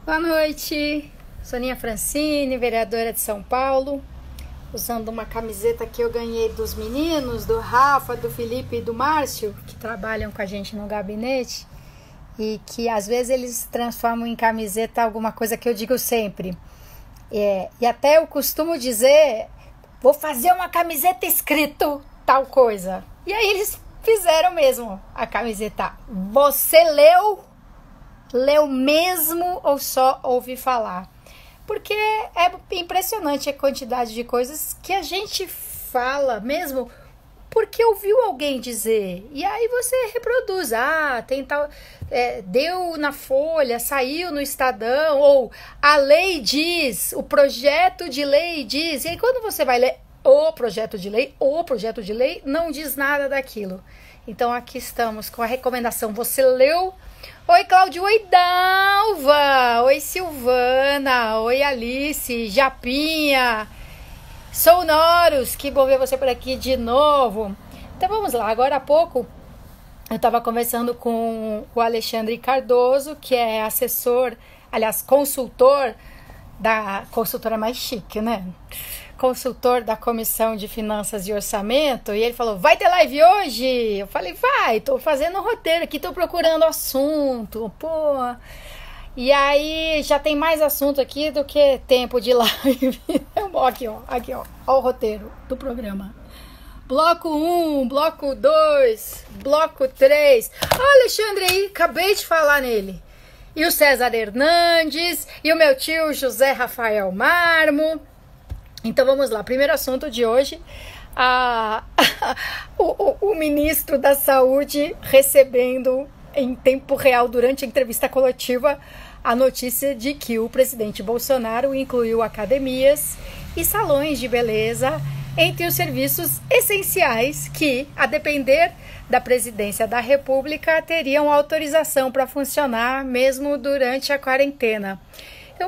Boa noite, Soninha Francine, vereadora de São Paulo, usando uma camiseta que eu ganhei dos meninos, do Rafa, do Felipe e do Márcio, que trabalham com a gente no gabinete, e que às vezes eles transformam em camiseta alguma coisa que eu digo sempre. E até eu costumo dizer, vou fazer uma camiseta escrito tal coisa. E aí eles fizeram mesmo a camiseta. Você leu? Leu mesmo ou só ouvi falar? Porque é impressionante a quantidade de coisas que a gente fala mesmo porque ouviu alguém dizer. E aí você reproduz. Tem tal... deu na Folha, saiu no Estadão, ou a lei diz, o projeto de lei diz. E aí quando você vai ler o projeto de lei não diz nada daquilo. Então aqui estamos com a recomendação. Você leu? Oi, Cláudio. Oi, Dalva. Oi, Silvana. Oi, Alice. Japinha. Sonoros. Que bom ver você por aqui de novo. Então vamos lá. Agora há pouco eu estava conversando com o Alexandre Cardoso, que é assessor, aliás, consultor da... Consultora mais chique, né? Consultor da Comissão de Finanças e Orçamento, e ele falou, vai ter live hoje? Eu falei, vai, tô fazendo um roteiro aqui, tô procurando assunto, pô. E aí já tem mais assunto aqui do que tempo de live. Aqui, ó o roteiro do programa. Bloco 1, bloco 2, bloco 3. Alexandre aí, acabei de falar nele. E o César Hernandes, e o meu tio José Rafael Marmo. Então vamos lá, primeiro assunto de hoje, o ministro da Saúde recebendo em tempo real durante a entrevista coletiva a notícia de que o presidente Bolsonaro incluiu academias e salões de beleza entre os serviços essenciais que, a depender da presidência da República, teriam autorização para funcionar mesmo durante a quarentena. Então,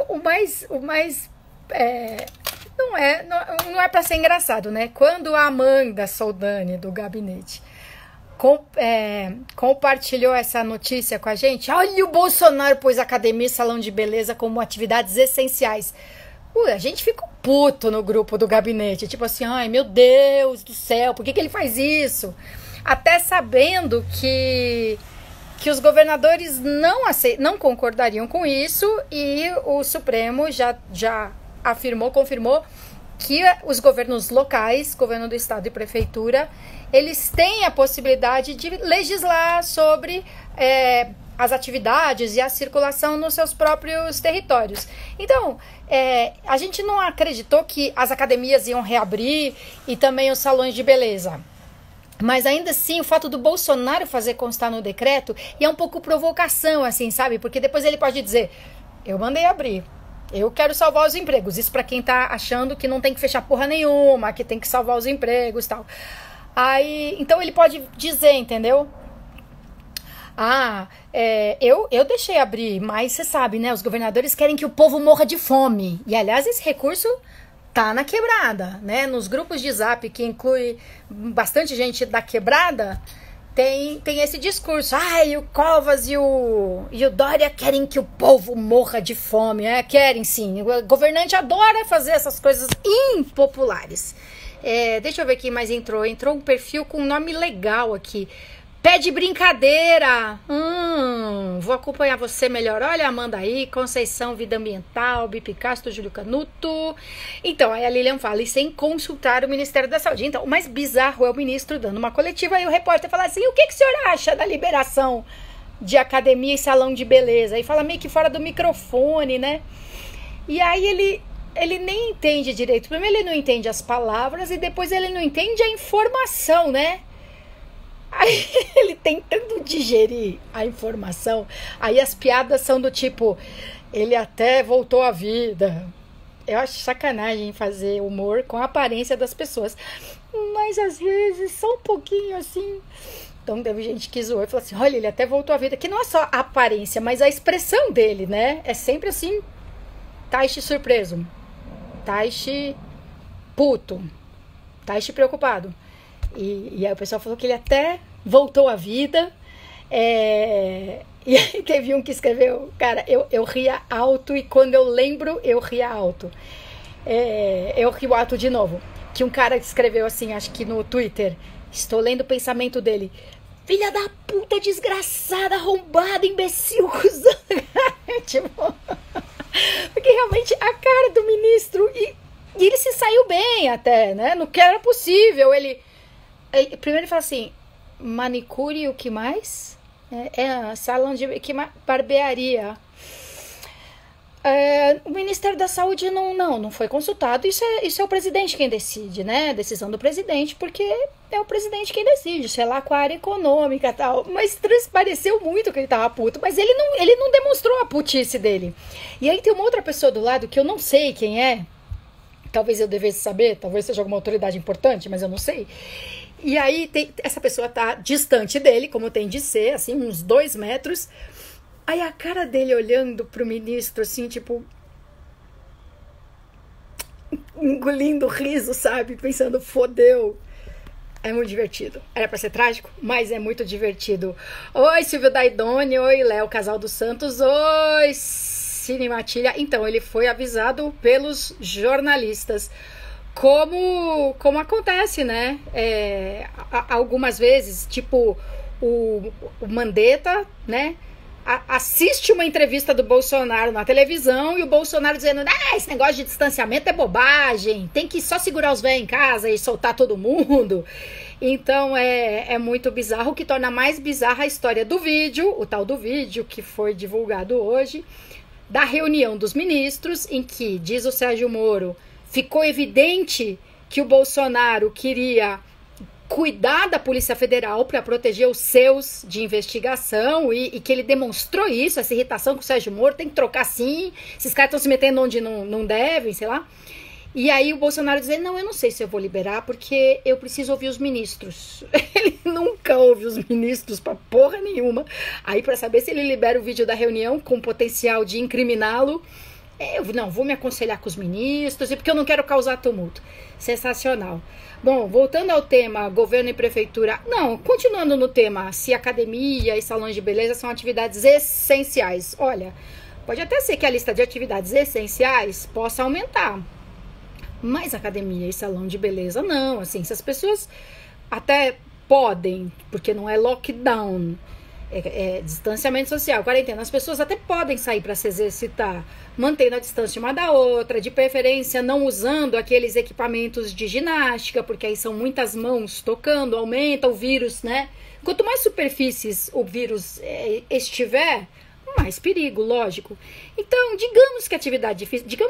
não é para ser engraçado, né? Quando a Amanda Soldani, do gabinete, compartilhou essa notícia com a gente, olha, o Bolsonaro pôs academia e salão de beleza como atividades essenciais. A gente ficou puto no grupo do gabinete, tipo assim, ai meu Deus do céu, por que ele faz isso? Até sabendo que os governadores não concordariam com isso, e o Supremo já confirmou que os governos locais, governo do estado e prefeitura, eles têm a possibilidade de legislar sobre as atividades e a circulação nos seus próprios territórios. Então, a gente não acreditou que as academias iam reabrir e também os salões de beleza. Mas ainda assim, o fato do Bolsonaro fazer constar no decreto, e é um pouco provocação, assim, sabe? Porque depois ele pode dizer, eu mandei abrir, eu quero salvar os empregos. Isso para quem tá achando que não tem que fechar porra nenhuma, que tem que salvar os empregos e tal. Aí, então ele pode dizer, entendeu? Eu deixei abrir, mas você sabe, né? Os governadores querem que o povo morra de fome. E, aliás, esse recurso tá na quebrada, né? Nos grupos de zap, que inclui bastante gente da quebrada, tem esse discurso. E o Covas e o Dória querem que o povo morra de fome. Querem sim. O governante adora fazer essas coisas impopulares. Deixa eu ver quem mais entrou. Entrou um perfil com um nome legal aqui. Pé de brincadeira. Vou acompanhar você melhor. Olha, Amanda aí, Conceição, Vida Ambiental, Bipi Castro, Júlio Canuto. Então, aí a Lilian fala, e sem consultar o Ministério da Saúde. Então, o mais bizarro é o ministro dando uma coletiva, e o repórter fala assim, o que o senhor acha da liberação de academia e salão de beleza? E fala meio que fora do microfone, né? E aí ele nem entende direito. Primeiro ele não entende as palavras, e depois ele não entende a informação, né? Aí ele tentando digerir a informação, aí as piadas são do tipo, ele até voltou à vida. Eu acho sacanagem fazer humor com a aparência das pessoas, mas às vezes só um pouquinho assim. Então teve gente que zoou e falou assim, olha, ele até voltou à vida, que não é só a aparência, mas a expressão dele, né? É sempre assim, Taishi surpreso, Taishi puto, Taishi preocupado. E aí o pessoal falou que ele até voltou à vida. E aí teve um que escreveu, cara, eu ria alto e quando eu lembro, eu ria alto. Eu rio alto de novo. Que um cara escreveu assim, acho que no Twitter, estou lendo o pensamento dele. Filha da puta, desgraçada, arrombada, imbecil, cuzão. Tipo, porque realmente a cara do ministro, e ele se saiu bem até, né? No que era possível. Primeiro ele fala assim, manicure, o que mais? Salão de barbearia. O Ministério da Saúde não foi consultado. Isso é o presidente quem decide, né? Decisão do presidente, porque é o presidente quem decide, sei lá, com a área econômica e tal. Mas transpareceu muito que ele tava puto, mas ele não demonstrou a putice dele. E aí tem uma outra pessoa do lado que eu não sei quem é. Talvez eu devesse saber, talvez seja alguma autoridade importante, mas eu não sei. E aí essa pessoa tá distante dele, como tem de ser, assim, uns 2 metros. Aí a cara dele olhando pro ministro, assim, tipo, engolindo o riso, sabe? Pensando, fodeu. É muito divertido. Era pra ser trágico, mas é muito divertido. Oi, Silvio Daidoni. Oi, Léo, Casal dos Santos. Oi, Cine Matilha. Então, ele foi avisado pelos jornalistas. Como acontece, né? Algumas vezes, tipo, o Mandetta, né? Assiste uma entrevista do Bolsonaro na televisão e o Bolsonaro dizendo, esse negócio de distanciamento é bobagem, tem que só segurar os velhos em casa e soltar todo mundo. Então é muito bizarro, o que torna mais bizarra a história do vídeo, o tal do vídeo que foi divulgado hoje, da reunião dos ministros, em que, diz o Sérgio Moro, ficou evidente que o Bolsonaro queria cuidar da Polícia Federal para proteger os seus de investigação e que ele demonstrou isso, essa irritação com o Sérgio Moro, tem que trocar sim, esses caras estão se metendo onde não devem, sei lá. E aí o Bolsonaro dizendo, não, eu não sei se eu vou liberar porque eu preciso ouvir os ministros. Ele nunca ouve os ministros pra porra nenhuma. Aí para saber se ele libera o vídeo da reunião com potencial de incriminá-lo, vou me aconselhar com os ministros, porque eu não quero causar tumulto. Sensacional. Bom, voltando ao tema governo e prefeitura, continuando no tema se academia e salões de beleza são atividades essenciais. Olha, pode até ser que a lista de atividades essenciais possa aumentar, mas academia e salão de beleza não, assim, se as pessoas até podem, porque não é lockdown, distanciamento social, quarentena, as pessoas até podem sair para se exercitar, mantendo a distância uma da outra, de preferência não usando aqueles equipamentos de ginástica, porque aí são muitas mãos tocando, aumenta o vírus, né? Quanto mais superfícies o vírus estiver, mais perigo, lógico. Então, digamos que atividade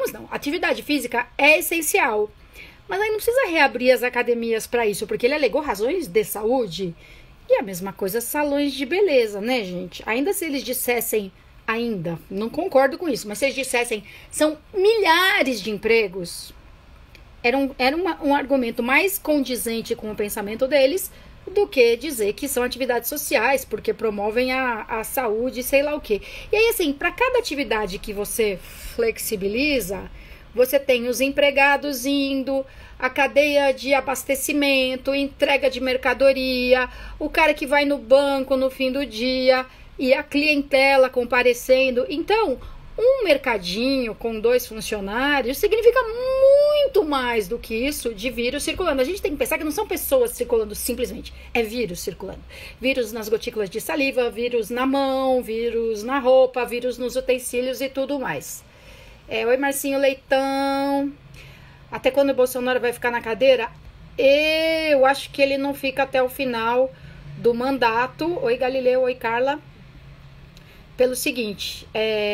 física é essencial, mas aí não precisa reabrir as academias para isso, porque ele alegou razões de saúde. E a mesma coisa salões de beleza, né, gente? Ainda se eles dissessem, não concordo com isso, mas se eles dissessem, são milhares de empregos, era um argumento mais condizente com o pensamento deles do que dizer que são atividades sociais, porque promovem a saúde, sei lá o quê. E aí, assim, para cada atividade que você flexibiliza, você tem os empregados indo, a cadeia de abastecimento, entrega de mercadoria, o cara que vai no banco no fim do dia e a clientela comparecendo. Então, um mercadinho com 2 funcionários significa muito mais do que isso de vírus circulando. A gente tem que pensar que não são pessoas circulando simplesmente, é vírus circulando. Vírus nas gotículas de saliva, vírus na mão, vírus na roupa, vírus nos utensílios e tudo mais. Oi, Marcinho Leitão. Até quando o Bolsonaro vai ficar na cadeira? Eu acho que ele não fica até o final do mandato. Oi, Galileu. Oi, Carla. Pelo seguinte,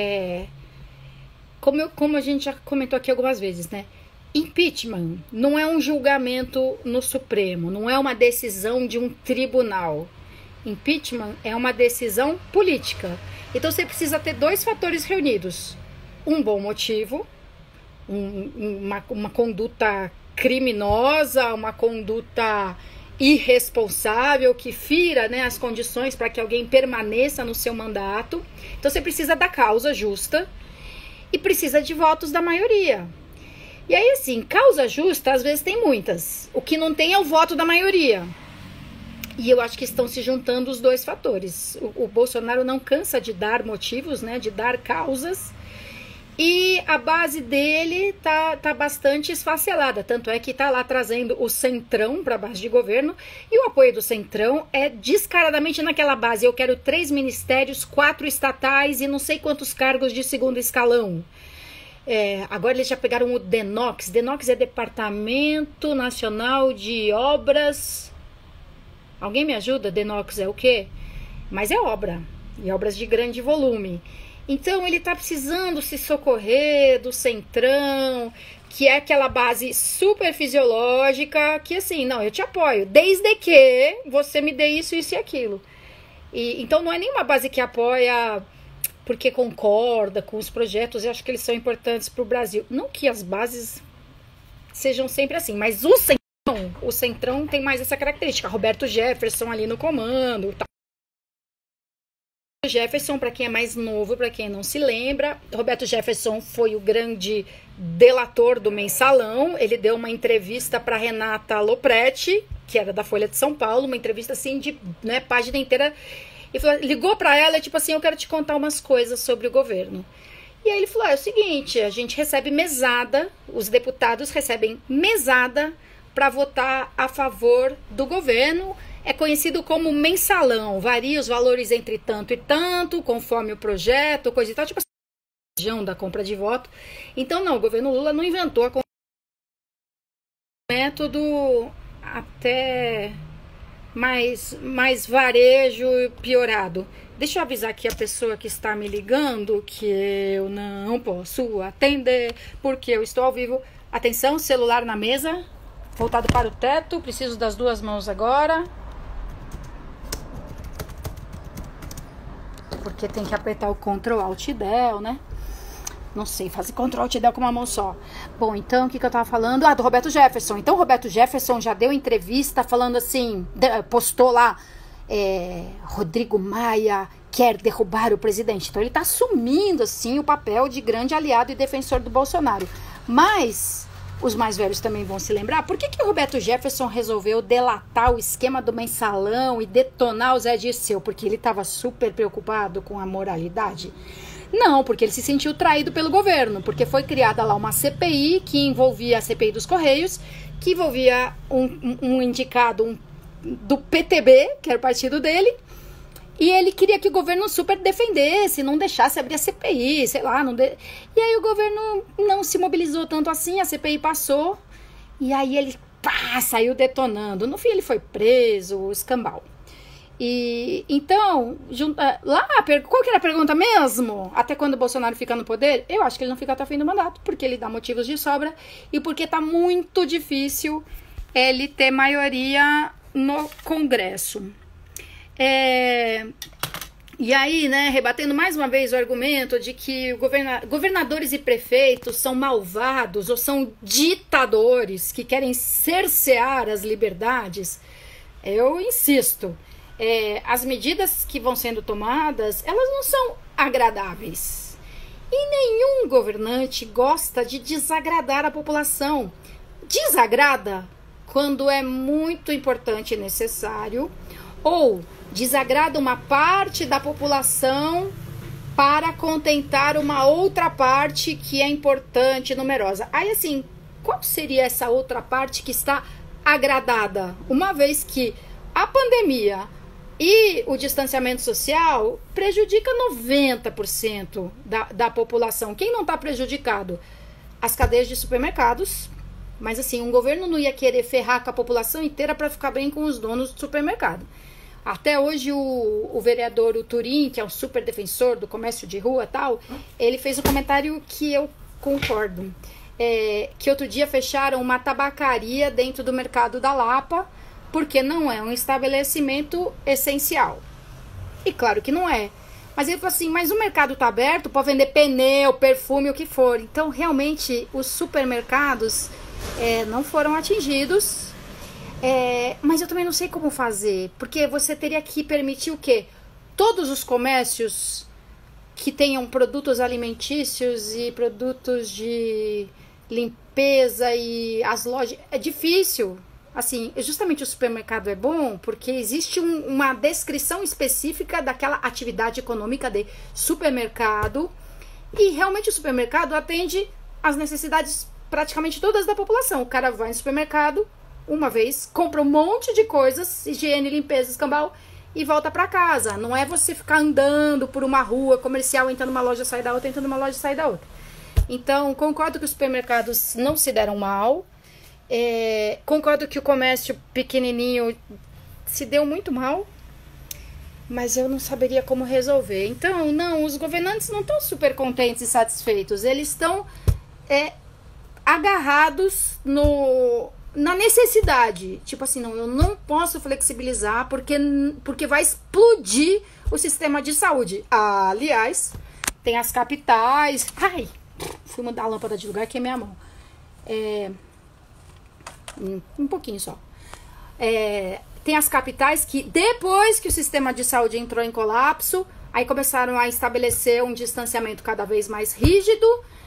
como a gente já comentou aqui algumas vezes, né? Impeachment não é um julgamento no Supremo, não é uma decisão de um tribunal. Impeachment é uma decisão política. Então você precisa ter 2 fatores reunidos. Um bom motivo, uma conduta criminosa, uma conduta irresponsável que fira, né, as condições para que alguém permaneça no seu mandato. Então você precisa da causa justa e precisa de votos da maioria. E aí, assim, causa justa às vezes tem muitas. O que não tem é o voto da maioria. E eu acho que estão se juntando os dois fatores. O Bolsonaro não cansa de dar motivos, né, de dar causas, e a base dele tá bastante esfacelada. Tanto é que tá lá trazendo o Centrão para a base de governo, e o apoio do Centrão é descaradamente naquela base. Eu quero 3 ministérios, 4 estatais e não sei quantos cargos de segundo escalão. Agora eles já pegaram o DENOX. DENOX é Departamento Nacional de Obras. Alguém me ajuda? DENOX é o quê? Mas é obra, e obras de grande volume. Então ele está precisando se socorrer do Centrão, que é aquela base super fisiológica, que assim, não, eu te apoio, desde que você me dê isso, isso e aquilo. Então não é nenhuma base que apoia porque concorda com os projetos, eu acho que eles são importantes para o Brasil. Não que as bases sejam sempre assim, mas o Centrão tem mais essa característica. Roberto Jefferson ali no comando. Tá. Jefferson, para quem é mais novo, para quem não se lembra, Roberto Jefferson foi o grande delator do Mensalão. Ele deu uma entrevista para Renata Lopretti, que era da Folha de São Paulo, uma entrevista assim de, né, página inteira. E falou, ligou para ela, tipo assim, eu quero te contar umas coisas sobre o governo. E aí ele falou, é o seguinte, a gente recebe mesada, os deputados recebem mesada para votar a favor do governo. É conhecido como mensalão, varia os valores entre tanto e tanto, conforme o projeto, coisa e tal, tipo assim, da compra de voto. Então não, o governo Lula não inventou a método até mais varejo piorado. Deixa eu avisar aqui a pessoa que está me ligando que eu não posso atender porque eu estou ao vivo. Atenção, celular na mesa, voltado para o teto, preciso das 2 mãos agora. Porque tem que apertar o Ctrl Alt Del, né? Não sei, fazer Ctrl Alt Del com uma mão só. Bom, então, o que eu tava falando? Do Roberto Jefferson. Então, o Roberto Jefferson já deu entrevista falando assim, postou lá, Rodrigo Maia quer derrubar o presidente. Então, ele tá assumindo, assim, o papel de grande aliado e defensor do Bolsonaro. Mas os mais velhos também vão se lembrar. Por que o Roberto Jefferson resolveu delatar o esquema do mensalão e detonar o Zé Dirceu? Porque ele estava super preocupado com a moralidade? Não, porque ele se sentiu traído pelo governo, porque foi criada lá uma CPI que envolvia a CPI dos Correios, que envolvia um indicado do PTB, que era o partido dele, e ele queria que o governo super defendesse, não deixasse abrir a CPI, sei lá. E aí o governo não se mobilizou tanto assim, a CPI passou, e aí ele saiu detonando. No fim ele foi preso, escambau. E então, qual que era a pergunta mesmo? Até quando o Bolsonaro fica no poder? Eu acho que ele não fica até o fim do mandato, porque ele dá motivos de sobra e porque tá muito difícil ele ter maioria no Congresso. E aí, né, rebatendo mais uma vez o argumento de que governadores e prefeitos são malvados ou são ditadores que querem cercear as liberdades, eu insisto, as medidas que vão sendo tomadas, elas não são agradáveis. E nenhum governante gosta de desagradar a população. Desagrada quando é muito importante e necessário, ou desagrada uma parte da população para contentar uma outra parte que é importante e numerosa. Aí, assim, qual seria essa outra parte que está agradada? Uma vez que a pandemia e o distanciamento social prejudica 90% da população. Quem não está prejudicado? As cadeias de supermercados. Mas, assim, um governo não ia querer ferrar com a população inteira para ficar bem com os donos do supermercado. Até hoje o vereador Turim, que é um super defensor do comércio de rua e tal, ele fez um comentário que eu concordo. Que outro dia fecharam uma tabacaria dentro do mercado da Lapa, porque não é um estabelecimento essencial. E claro que não é. Mas ele falou assim, mas o mercado está aberto para vender pneu, perfume, o que for. Então, realmente, os supermercados não foram atingidos. Mas eu também não sei como fazer, porque você teria que permitir o quê? Todos os comércios que tenham produtos alimentícios e produtos de limpeza e as lojas... É difícil. assim, justamente o supermercado é bom porque existe uma descrição específica daquela atividade econômica de supermercado e realmente o supermercado atende às necessidades praticamente todas da população. O cara vai no supermercado uma vez, compra um monte de coisas, higiene, limpeza, escambau, e volta para casa. Não é você ficar andando por uma rua comercial, entrando numa loja, sai da outra, entrando numa loja, sai da outra. Então, concordo que os supermercados não se deram mal. Concordo que o comércio pequenininho se deu muito mal, mas eu não saberia como resolver. Então, não, os governantes não estão super contentes e satisfeitos. Eles estão agarrados na necessidade. Tipo assim, não, eu não posso flexibilizar porque vai explodir o sistema de saúde. Aliás, tem as capitais... Ai, fui mudar a lâmpada de lugar, que é minha mão. Um pouquinho só. Tem as capitais que, depois que o sistema de saúde entrou em colapso, aí começaram a estabelecer um distanciamento cada vez mais rígido,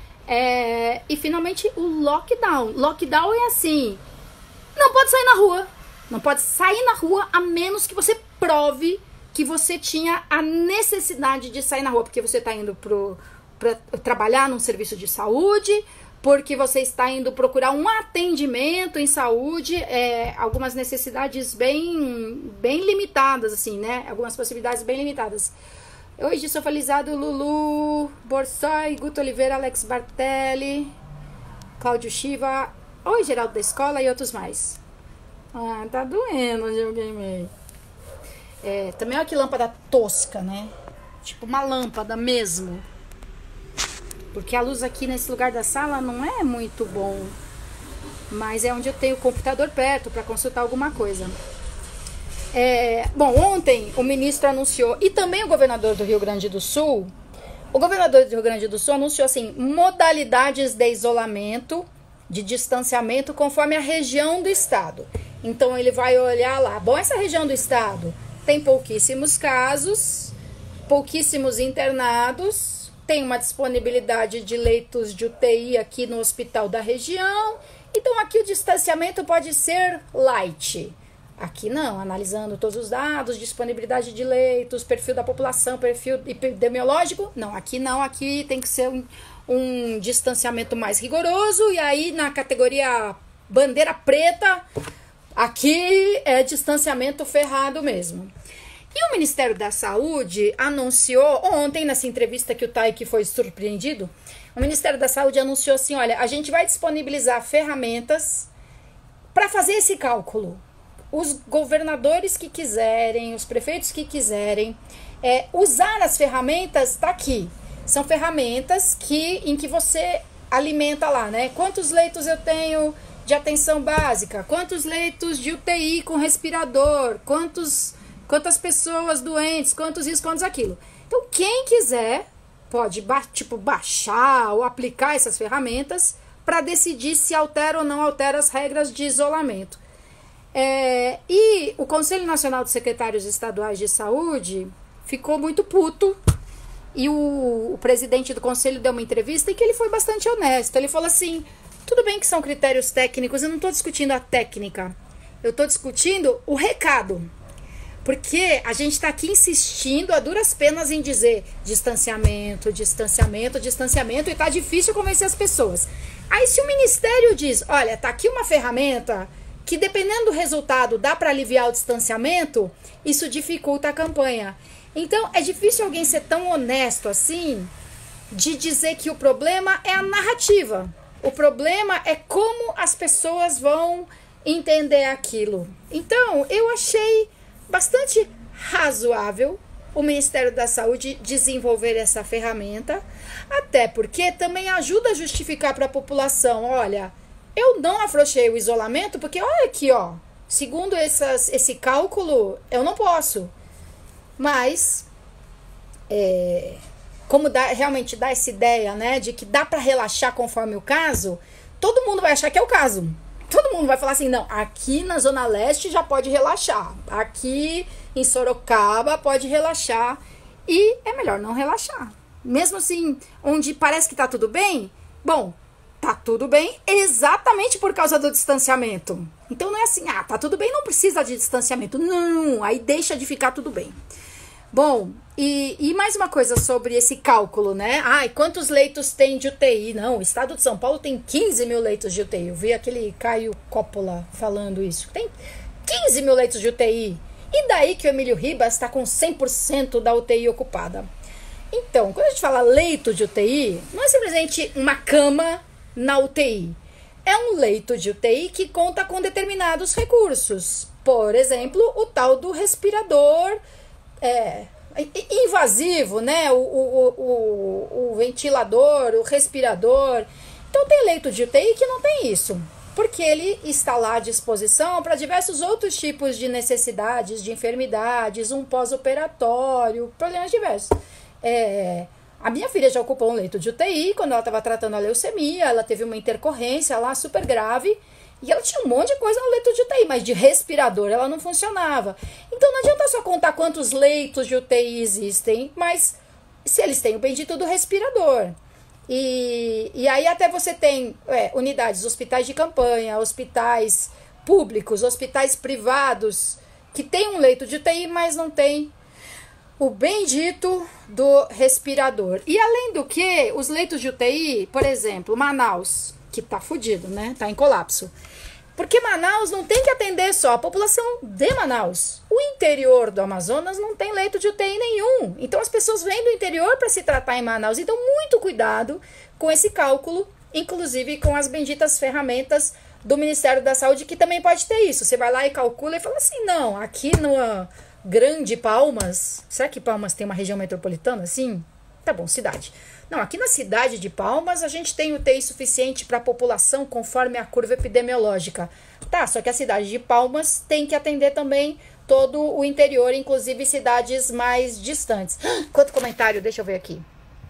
e finalmente o lockdown. Lockdown é assim, não pode sair na rua. Não pode sair na rua a menos que você prove que você tinha a necessidade de sair na rua, porque você está indo para trabalhar num serviço de saúde, porque você está indo procurar um atendimento em saúde, algumas necessidades bem limitadas, assim, né? Algumas possibilidades bem limitadas. Hoje sou falizado Lulu Borsoi, Guto Oliveira, Alex Bartelli, Cláudio Shiva, oi Geraldo da Escola e outros mais. Ah, tá doendo onde eu queimei. Também olha que lâmpada tosca, né? Tipo uma lâmpada mesmo. Porque a luz aqui nesse lugar da sala não é muito bom. Mas é onde eu tenho o computador perto para consultar alguma coisa. Bom, ontem o ministro anunciou, e também o governador do Rio Grande do Sul, anunciou assim, modalidades de isolamento, de distanciamento, conforme a região do estado. Então ele vai olhar lá, bom, essa região do estado tem pouquíssimos casos, pouquíssimos internados, tem uma disponibilidade de leitos de UTI aqui no hospital da região, então aqui o distanciamento pode ser light. Aqui não, analisando todos os dados, disponibilidade de leitos, perfil da população, perfil epidemiológico, não, aqui tem que ser um distanciamento mais rigoroso, e aí na categoria bandeira preta, aqui é distanciamento ferrado mesmo. E o Ministério da Saúde anunciou, ontem nessa entrevista que o Taik foi surpreendido, o Ministério da Saúde anunciou assim, olha, a gente vai disponibilizar ferramentas para fazer esse cálculo. Os governadores que quiserem, os prefeitos que quiserem usar as ferramentas, está aqui. São ferramentas em que você alimenta lá, né? Quantos leitos eu tenho de atenção básica? Quantos leitos de UTI com respirador? Quantas pessoas doentes? Quantos isso, quantos aquilo? Então, quem quiser pode baixar ou aplicar essas ferramentas para decidir se altera ou não altera as regras de isolamento. E o Conselho Nacional de Secretários Estaduais de Saúde ficou muito puto, e o presidente do conselho deu uma entrevista em que ele foi bastante honesto. Ele falou assim, tudo bem que são critérios técnicos, eu não estou discutindo a técnica, eu estou discutindo o recado, porque a gente está aqui insistindo a duras penas em dizer distanciamento, distanciamento, distanciamento, e está difícil convencer as pessoas. Aí se o Ministério diz, olha, está aqui uma ferramenta que dependendo do resultado dá para aliviar o distanciamento, isso dificulta a campanha. Então é difícil alguém ser tão honesto assim de dizer que o problema é a narrativa. O problema é como as pessoas vão entender aquilo. Então eu achei bastante razoável o Ministério da Saúde desenvolver essa ferramenta, até porque também ajuda a justificar para a população, olha, eu não afrouxei o isolamento porque, olha aqui, ó, segundo esse cálculo, eu não posso. Mas, como realmente dá essa ideia, né, de que dá para relaxar conforme o caso, todo mundo vai achar que é o caso. Todo mundo vai falar assim, não, aqui na Zona Leste já pode relaxar, aqui em Sorocaba pode relaxar, e é melhor não relaxar. Mesmo assim, onde parece que tá tudo bem, bom, tá tudo bem exatamente por causa do distanciamento. Então não é assim, tá tudo bem, não precisa de distanciamento. Não, aí deixa de ficar tudo bem. Bom, e mais uma coisa sobre esse cálculo, né? Quantos leitos tem de UTI? Não, o estado de São Paulo tem 15 mil leitos de UTI. Eu vi aquele Caio Coppola falando isso. Tem 15 mil leitos de UTI. E daí que o Emílio Ribas está com 100% da UTI ocupada? Então, quando a gente fala leito de UTI, não é simplesmente uma cama na UTI. É um leito de UTI que conta com determinados recursos. Por exemplo, o tal do respirador invasivo, né? O ventilador, o respirador. Então, tem leito de UTI que não tem isso, porque ele está lá à disposição para diversos outros tipos de necessidades, de enfermidades, um pós-operatório, problemas diversos. A minha filha já ocupou um leito de UTI quando ela estava tratando a leucemia, ela teve uma intercorrência lá super grave e ela tinha um monte de coisa no leito de UTI, mas de respirador ela não funcionava. Então não adianta só contar quantos leitos de UTI existem, mas se eles têm o bendito do respirador. E aí até você tem unidades, hospitais de campanha, hospitais públicos, hospitais privados, que tem um leito de UTI, mas não tem o bendito do respirador. E além do que, os leitos de UTI, por exemplo, Manaus, que tá fudido, né? Tá em colapso. Porque Manaus não tem que atender só a população de Manaus. O interior do Amazonas não tem leito de UTI nenhum. Então as pessoas vêm do interior para se tratar em Manaus. Então muito cuidado com esse cálculo, inclusive com as benditas ferramentas do Ministério da Saúde, que também pode ter isso. Você vai lá e calcula e fala assim, não, aqui no Grande Palmas, será que Palmas tem uma região metropolitana assim? Tá bom, cidade. Não, aqui na cidade de Palmas a gente tem UTI suficiente para a população conforme a curva epidemiológica. Tá, só que a cidade de Palmas tem que atender também todo o interior, inclusive cidades mais distantes. Quanto comentário, deixa eu ver aqui.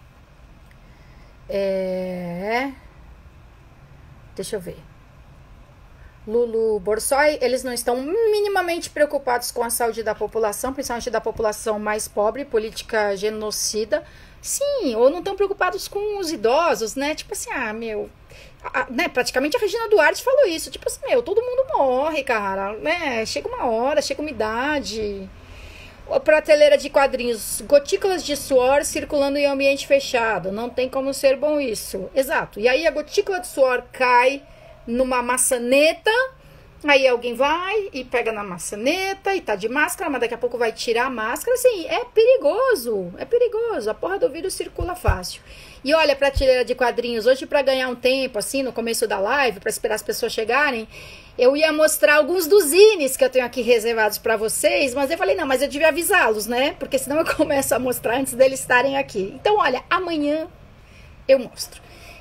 Deixa eu ver. Lulu Borsoi, eles não estão minimamente preocupados com a saúde da população, principalmente da população mais pobre, política genocida. Sim, ou não estão preocupados com os idosos, né? Tipo assim, né? Praticamente a Regina Duarte falou isso. Tipo assim, todo mundo morre, cara, né? Chega uma hora, chega uma idade. A prateleira de quadrinhos, gotículas de suor circulando em ambiente fechado. Não tem como ser bom isso. Exato. E aí a gotícula de suor cai numa maçaneta, aí alguém vai e pega na maçaneta e tá de máscara, mas daqui a pouco vai tirar a máscara. Assim, é perigoso, a porra do vírus circula fácil. E olha, prateleira de quadrinhos, hoje para ganhar um tempo, assim, no começo da live, para esperar as pessoas chegarem, eu ia mostrar alguns dos zines que eu tenho aqui reservados para vocês, mas eu falei, não, mas eu devia avisá-los, né, porque senão eu começo a mostrar antes deles estarem aqui. Então, olha, amanhã eu mostro.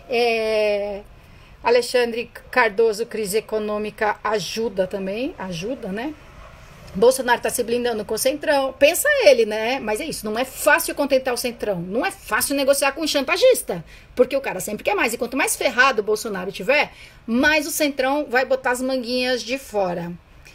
Alexandre Cardoso, crise econômica ajuda também, né? Bolsonaro tá se blindando com o Centrão. Pensa ele, né? Mas é isso, não é fácil contentar o Centrão. Não é fácil negociar com um chantagista. Porque o cara sempre quer mais. E quanto mais ferrado o Bolsonaro tiver, mais o Centrão vai botar as manguinhas de fora.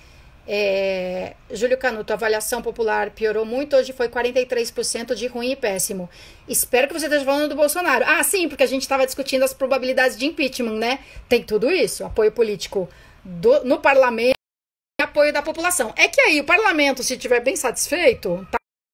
Júlio Canuto, a avaliação popular piorou muito, hoje foi 43% de ruim e péssimo. Espero que você esteja falando do Bolsonaro. Sim, porque a gente estava discutindo as probabilidades de impeachment, né? Tem tudo isso, apoio político no parlamento e apoio da população. É que aí o parlamento, se estiver bem satisfeito,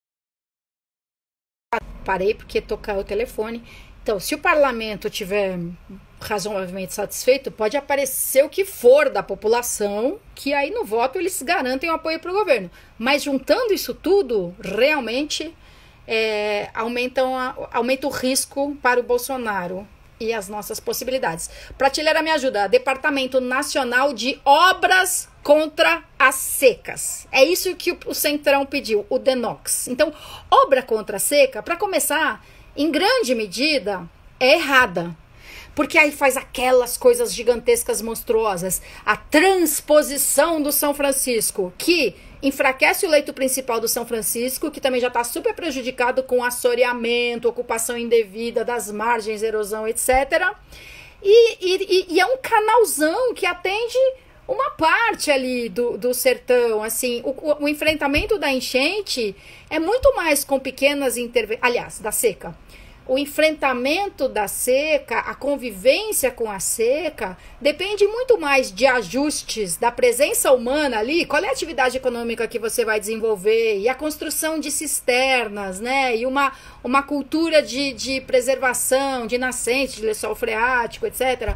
parei porque tocar o telefone. Então, se o parlamento tiver razoavelmente satisfeito, pode aparecer o que for da população, que aí no voto eles garantem o apoio para o governo. Mas juntando isso tudo, realmente aumenta o risco para o Bolsonaro e as nossas possibilidades. Prateleira me ajuda. Departamento Nacional de Obras contra as Secas. É isso que o Centrão pediu, o DENOX. Então, obra contra a seca, para começar, em grande medida, é errada. Porque aí faz aquelas coisas gigantescas, monstruosas. A transposição do São Francisco, que enfraquece o leito principal do São Francisco, que também já está super prejudicado com assoreamento, ocupação indevida das margens, erosão, etc. E é um canalzão que atende uma parte ali do sertão. Assim, o enfrentamento da enchente é muito mais com pequenas intervenções, aliás, da seca. o enfrentamento da seca, a convivência com a seca, depende muito mais de ajustes da presença humana ali, qual é a atividade econômica que você vai desenvolver, e a construção de cisternas, né? E uma cultura de preservação, de nascente, de lençol freático, etc.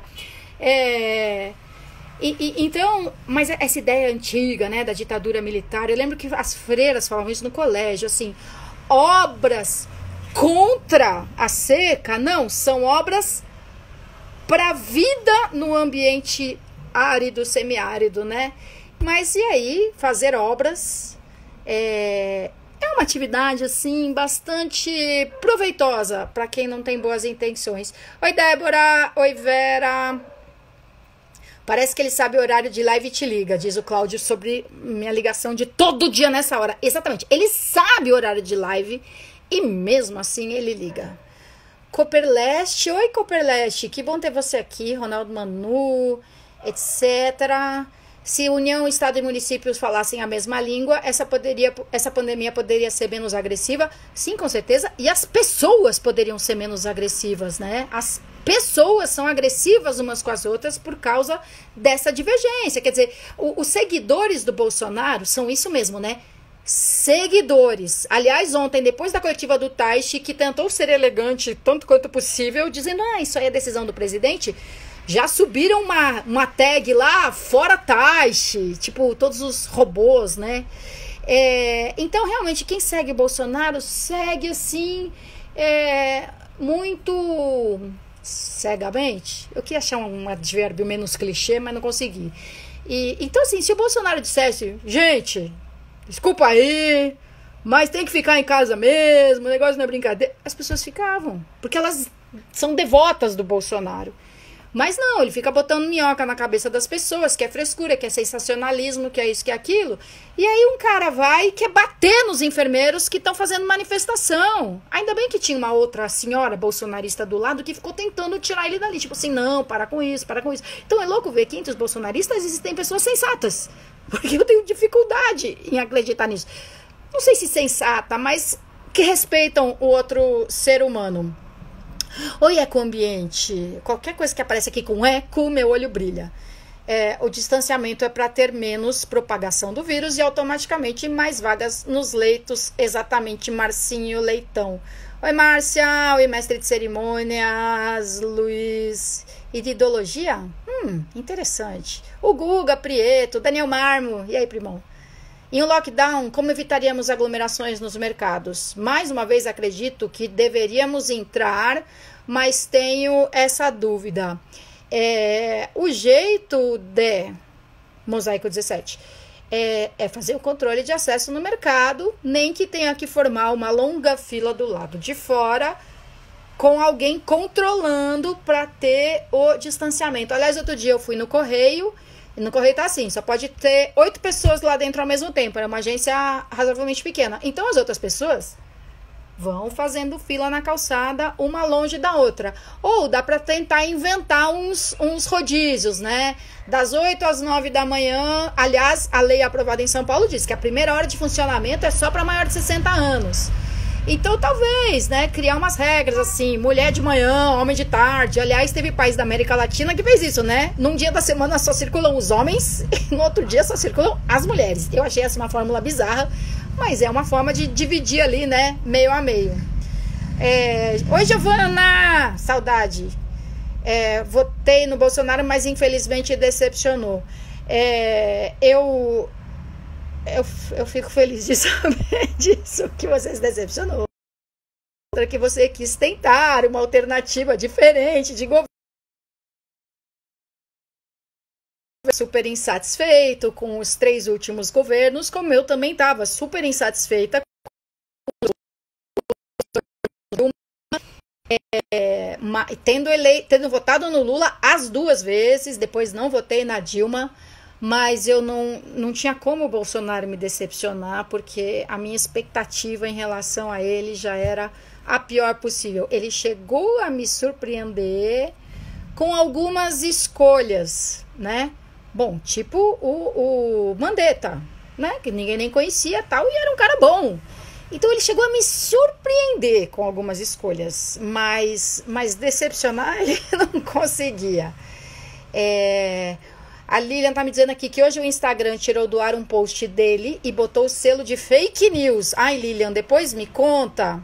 Então, mas essa ideia antiga, né, da ditadura militar, eu lembro que as freiras falavam isso no colégio, assim, obras contra a seca, não, são obras para a vida no ambiente árido, semiárido, né? Mas e aí, fazer obras é uma atividade, assim, bastante proveitosa para quem não tem boas intenções. Oi, Débora, oi, Vera. Parece que ele sabe o horário de live e te liga, diz o Cláudio, sobre minha ligação de todo dia nessa hora. Exatamente, ele sabe o horário de live e mesmo assim ele liga. Cooperleste, oi Cooperleste, que bom ter você aqui, Ronaldo Manu, etc. Se União, Estado e municípios falassem a mesma língua, essa pandemia poderia ser menos agressiva? Sim, com certeza. E as pessoas poderiam ser menos agressivas, né? As pessoas são agressivas umas com as outras por causa dessa divergência. Quer dizer, os seguidores do Bolsonaro são isso mesmo, né? Seguidores. Aliás, ontem, depois da coletiva do Taishi, que tentou ser elegante tanto quanto possível, dizendo, isso aí é decisão do presidente, já subiram uma tag lá, fora Taishi, tipo, todos os robôs, né? Então, realmente, quem segue Bolsonaro segue, assim, muito cegamente. Eu queria achar um advérbio menos clichê, mas não consegui. Então, assim, se o Bolsonaro dissesse, gente, desculpa aí, mas tem que ficar em casa mesmo, o negócio não é brincadeira, as pessoas ficavam, porque elas são devotas do Bolsonaro. Mas não, ele fica botando minhoca na cabeça das pessoas, que é frescura, que é sensacionalismo, que é isso, que é aquilo. E aí um cara vai e quer bater nos enfermeiros que estão fazendo manifestação. Ainda bem que tinha uma outra senhora bolsonarista do lado que ficou tentando tirar ele dali. Tipo assim, não, para com isso, para com isso. Então é louco ver que entre os bolsonaristas existem pessoas sensatas. Porque eu tenho dificuldade em acreditar nisso. Não sei se sensata, mas que respeitam o outro ser humano. Oi, ecoambiente. Qualquer coisa que aparece aqui com eco, meu olho brilha. O distanciamento é para ter menos propagação do vírus e automaticamente mais vagas nos leitos. Exatamente, Marcinho Leitão. Oi, Márcia. Oi, mestre de cerimônias. Luiz. Iridologia? Interessante. O Guga Prieto. Daniel Marmo. E aí, primão? Em um lockdown, como evitaríamos aglomerações nos mercados? Mais uma vez, acredito que deveríamos entrar, mas tenho essa dúvida. O jeito de Mosaico 17 é fazer o controle de acesso no mercado, nem que tenha que formar uma longa fila do lado de fora, com alguém controlando para ter o distanciamento. Aliás, outro dia eu fui no Correio. No Correio tá assim, só pode ter 8 pessoas lá dentro ao mesmo tempo. É uma agência razoavelmente pequena. Então as outras pessoas vão fazendo fila na calçada, uma longe da outra. Ou dá para tentar inventar uns rodízios, né? Das 8 às 9 da manhã. Aliás, a lei aprovada em São Paulo diz que a primeira hora de funcionamento é só para maior de 60 anos. Então, talvez, né, criar umas regras assim, mulher de manhã, homem de tarde. Aliás, teve país da América Latina que fez isso, né? Num dia da semana só circulam os homens e no outro dia só circulam as mulheres. Eu achei essa uma fórmula bizarra, mas é uma forma de dividir ali, né, meio a meio. Oi, Giovana! Saudade. Votei no Bolsonaro, mas infelizmente decepcionou. Eu fico feliz de saber disso, que você se decepcionou. Que você quis tentar uma alternativa diferente de governo. Super insatisfeito com os 3 últimos governos, como eu também estava super insatisfeita tendo votado no Lula as 2 vezes, depois não votei na Dilma. Mas eu não tinha como o Bolsonaro me decepcionar, porque a minha expectativa em relação a ele já era a pior possível. Ele chegou a me surpreender com algumas escolhas, né? Bom, tipo o Mandetta, né? Que ninguém nem conhecia tal, e era um cara bom. Então ele chegou a me surpreender com algumas escolhas, mas decepcionar ele não conseguia. A Lilian tá me dizendo aqui que hoje o Instagram tirou do ar um post dele e botou o selo de fake news. Ai, Lilian, depois me conta.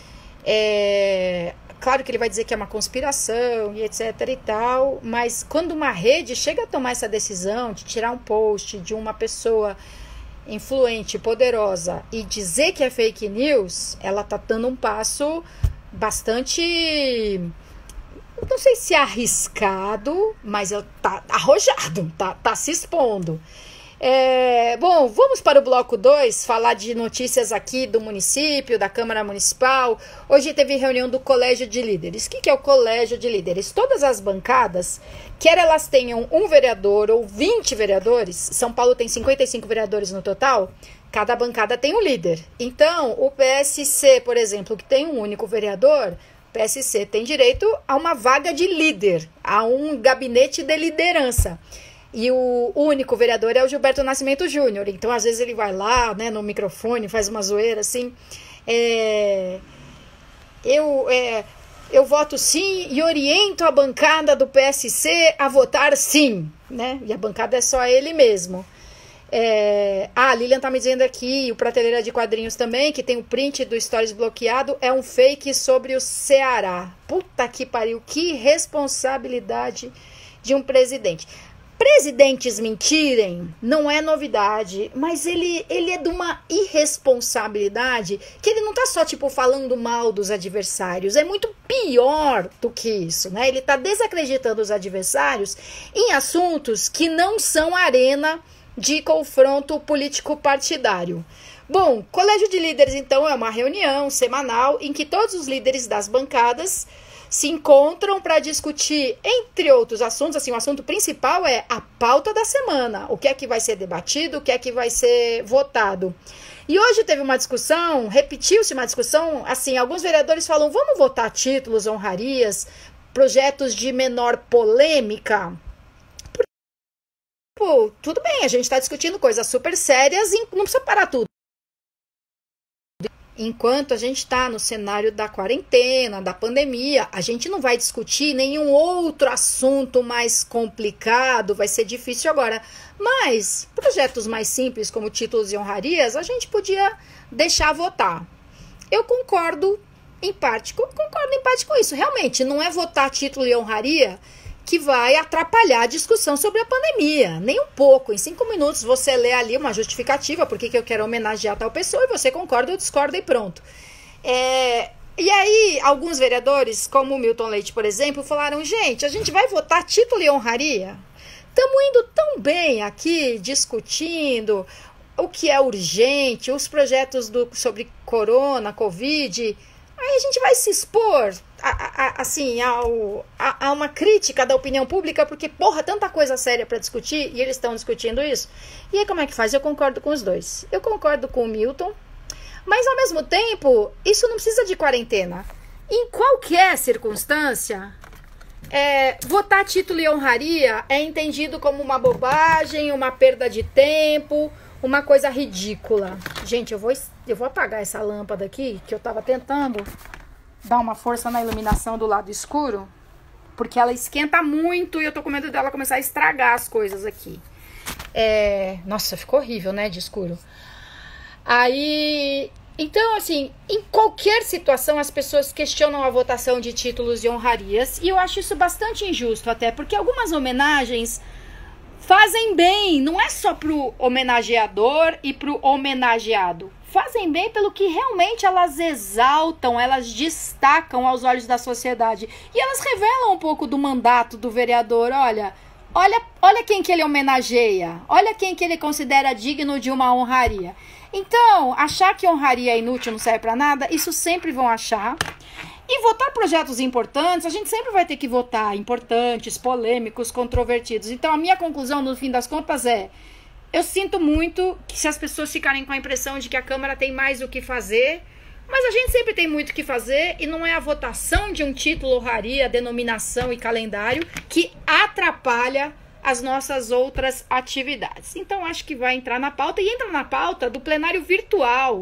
Claro que ele vai dizer que é uma conspiração e etc e tal, mas quando uma rede chega a tomar essa decisão de tirar um post de uma pessoa influente, poderosa e dizer que é fake news, ela tá dando um passo bastante, não sei se arriscado, mas ela tá arrojado, tá se expondo. Bom, vamos para o bloco 2, falar de notícias aqui do município, da Câmara Municipal. Hoje teve reunião do Colégio de Líderes. O que é o Colégio de Líderes? Todas as bancadas, quer elas tenham um vereador ou 20 vereadores, São Paulo tem 55 vereadores no total, cada bancada tem um líder. Então, o PSC, por exemplo, que tem um único vereador, o PSC tem direito a uma vaga de líder, a um gabinete de liderança. E o único vereador é o Gilberto Nascimento Júnior. Então, às vezes, ele vai lá, né, no microfone, faz uma zoeira, assim. Eu voto sim e oriento a bancada do PSC a votar sim, né? E a bancada é só ele mesmo. A Lilian tá me dizendo aqui, o Prateleira de Quadrinhos também, que tem o print do Stories bloqueado, é um fake sobre o Ceará. Puta que pariu, que responsabilidade de um presidente. Presidentes mentirem não é novidade, mas ele é de uma irresponsabilidade que ele não tá só, tipo, falando mal dos adversários, é muito pior do que isso, né? Ele tá desacreditando os adversários em assuntos que não são arena de confronto político-partidário. Bom, Colégio de Líderes, então, é uma reunião semanal em que todos os líderes das bancadas se encontram para discutir, entre outros assuntos, assim, o assunto principal é a pauta da semana, o que é que vai ser debatido, o que é que vai ser votado. E hoje teve uma discussão, repetiu-se uma discussão, assim, alguns vereadores falam, vamos votar títulos, honrarias, projetos de menor polêmica? Pô, tudo bem, a gente está discutindo coisas super sérias e não precisa parar tudo. Enquanto a gente está no cenário da quarentena, da pandemia, a gente não vai discutir nenhum outro assunto mais complicado, vai ser difícil agora. Mas projetos mais simples, como títulos e honrarias, a gente podia deixar votar. Eu concordo em parte com isso. Realmente, não é votar título e honraria que vai atrapalhar a discussão sobre a pandemia, nem um pouco. Em 5 minutos você lê ali uma justificativa, por que eu quero homenagear tal pessoa, e você concorda ou discorda e pronto. E aí, alguns vereadores, como o Milton Leite, por exemplo, falaram, gente, a gente vai votar título e honraria? Estamos indo tão bem aqui, discutindo o que é urgente, os projetos sobre corona, covid, aí a gente vai se expor a uma crítica da opinião pública, porque, porra, tanta coisa séria para discutir e eles estão discutindo isso. E aí como é que faz? Eu concordo com os dois. Eu concordo com o Milton, mas ao mesmo tempo, isso não precisa de quarentena. Em qualquer circunstância, votar título e honraria é entendido como uma bobagem, uma perda de tempo, uma coisa ridícula. Gente, eu vou apagar essa lâmpada aqui, que eu tava tentando dar uma força na iluminação do lado escuro, porque ela esquenta muito e eu tô com medo dela começar a estragar as coisas aqui. Nossa, ficou horrível, né, de escuro. Aí, então, assim, em qualquer situação as pessoas questionam a votação de títulos e honrarias, e eu acho isso bastante injusto até, porque algumas homenagens fazem bem, não é só pro homenageador e pro homenageado. Fazem bem pelo que realmente elas exaltam, elas destacam aos olhos da sociedade. E elas revelam um pouco do mandato do vereador. Olha quem que ele homenageia, olha quem que ele considera digno de uma honraria. Então, achar que honraria é inútil, não serve para nada, isso sempre vão achar. E votar projetos importantes, a gente sempre vai ter que votar importantes, polêmicos, controvertidos. Então, a minha conclusão, no fim das contas, eu sinto muito que se as pessoas ficarem com a impressão de que a Câmara tem mais o que fazer, mas a gente sempre tem muito o que fazer e não é a votação de um título, honraria, denominação e calendário que atrapalha as nossas outras atividades. Então, acho que vai entrar na pauta e entra na pauta do plenário virtual,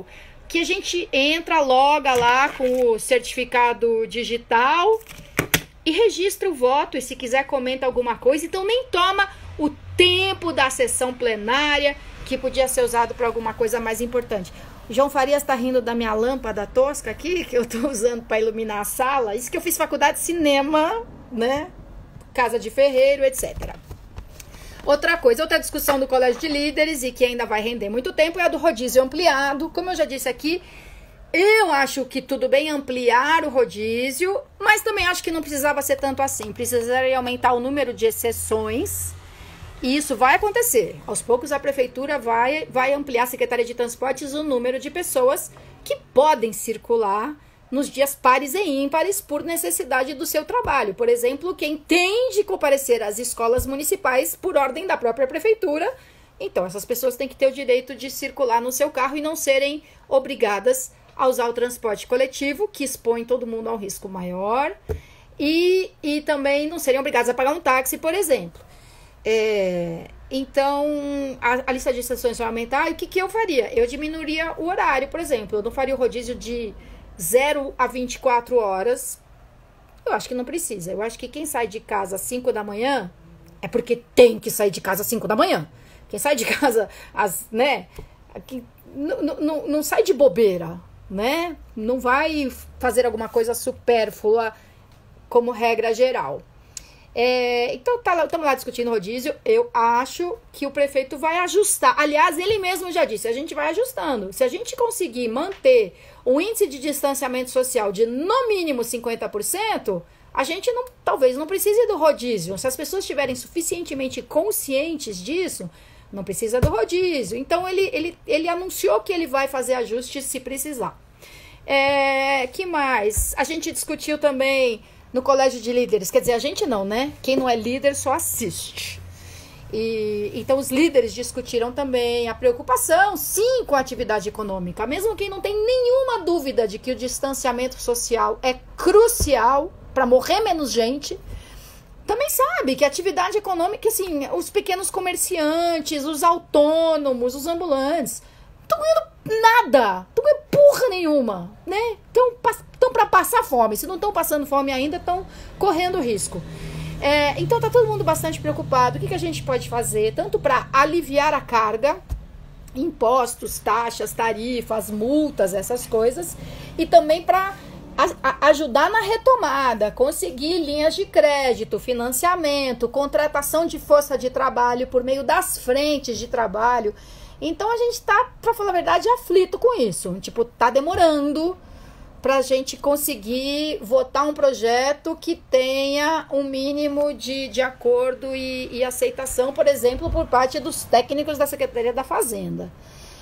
que a gente entra, loga lá com o certificado digital e registra o voto, e se quiser comenta alguma coisa. Então nem toma o tempo da sessão plenária, que podia ser usado para alguma coisa mais importante. O João Farias está rindo da minha lâmpada tosca aqui, que eu estou usando para iluminar a sala. Isso que eu fiz faculdade de cinema, né? Casa de ferreiro, etc. Outra coisa, outra discussão do Colégio de Líderes, e que ainda vai render muito tempo, é a do rodízio ampliado. Como eu já disse aqui, eu acho que tudo bem ampliar o rodízio, mas também acho que não precisava ser tanto assim. Precisaria aumentar o número de exceções. E isso vai acontecer. Aos poucos a prefeitura vai ampliar, a Secretaria de Transportes, o número de pessoas que podem circular nos dias pares e ímpares por necessidade do seu trabalho. Por exemplo, quem tem de comparecer às escolas municipais por ordem da própria prefeitura. Então, essas pessoas têm que ter o direito de circular no seu carro e não serem obrigadas a usar o transporte coletivo, que expõe todo mundo a um risco maior. E também não serem obrigadas a pagar um táxi, por exemplo. Então a lista de exceções vai aumentar. E o que eu faria? Eu diminuiria o horário, por exemplo. Eu não faria o rodízio de 0 a 24 horas. Eu acho que não precisa. Eu acho que quem sai de casa às 5 da manhã é porque tem que sair de casa às 5 da manhã. Quem sai de casa não sai de bobeira, né? Não vai fazer alguma coisa supérflua como regra geral. Então, estamos lá discutindo rodízio. Eu acho que o prefeito vai ajustar. Aliás, ele mesmo já disse, a gente vai ajustando. Se a gente conseguir manter o índice de distanciamento social de no mínimo 50%, a gente talvez não precise do rodízio. Se as pessoas estiverem suficientemente conscientes disso, não precisa do rodízio. Então, ele anunciou que ele vai fazer ajustes se precisar. Que mais? A gente discutiu também no Colégio de Líderes, quer dizer, a gente não, né? Quem não é líder só assiste. Então, os líderes discutiram também a preocupação, sim, com a atividade econômica. Mesmo quem não tem nenhuma dúvida de que o distanciamento social é crucial para morrer menos gente, também sabe que a atividade econômica, assim, os pequenos comerciantes, os autônomos, os ambulantes, não estão ganhando nada, não estão ganhando porra nenhuma, né? Estão para passar fome. Se não estão passando fome ainda, estão correndo risco. Então tá todo mundo bastante preocupado. O que a gente pode fazer? Tanto para aliviar a carga, impostos, taxas, tarifas, multas, essas coisas, e também para ajudar na retomada, conseguir linhas de crédito, financiamento, contratação de força de trabalho por meio das frentes de trabalho. Então a gente tá, para falar a verdade, aflito com isso. Tipo, tá demorando para a gente conseguir votar um projeto que tenha um mínimo de acordo e aceitação, por exemplo, por parte dos técnicos da Secretaria da Fazenda.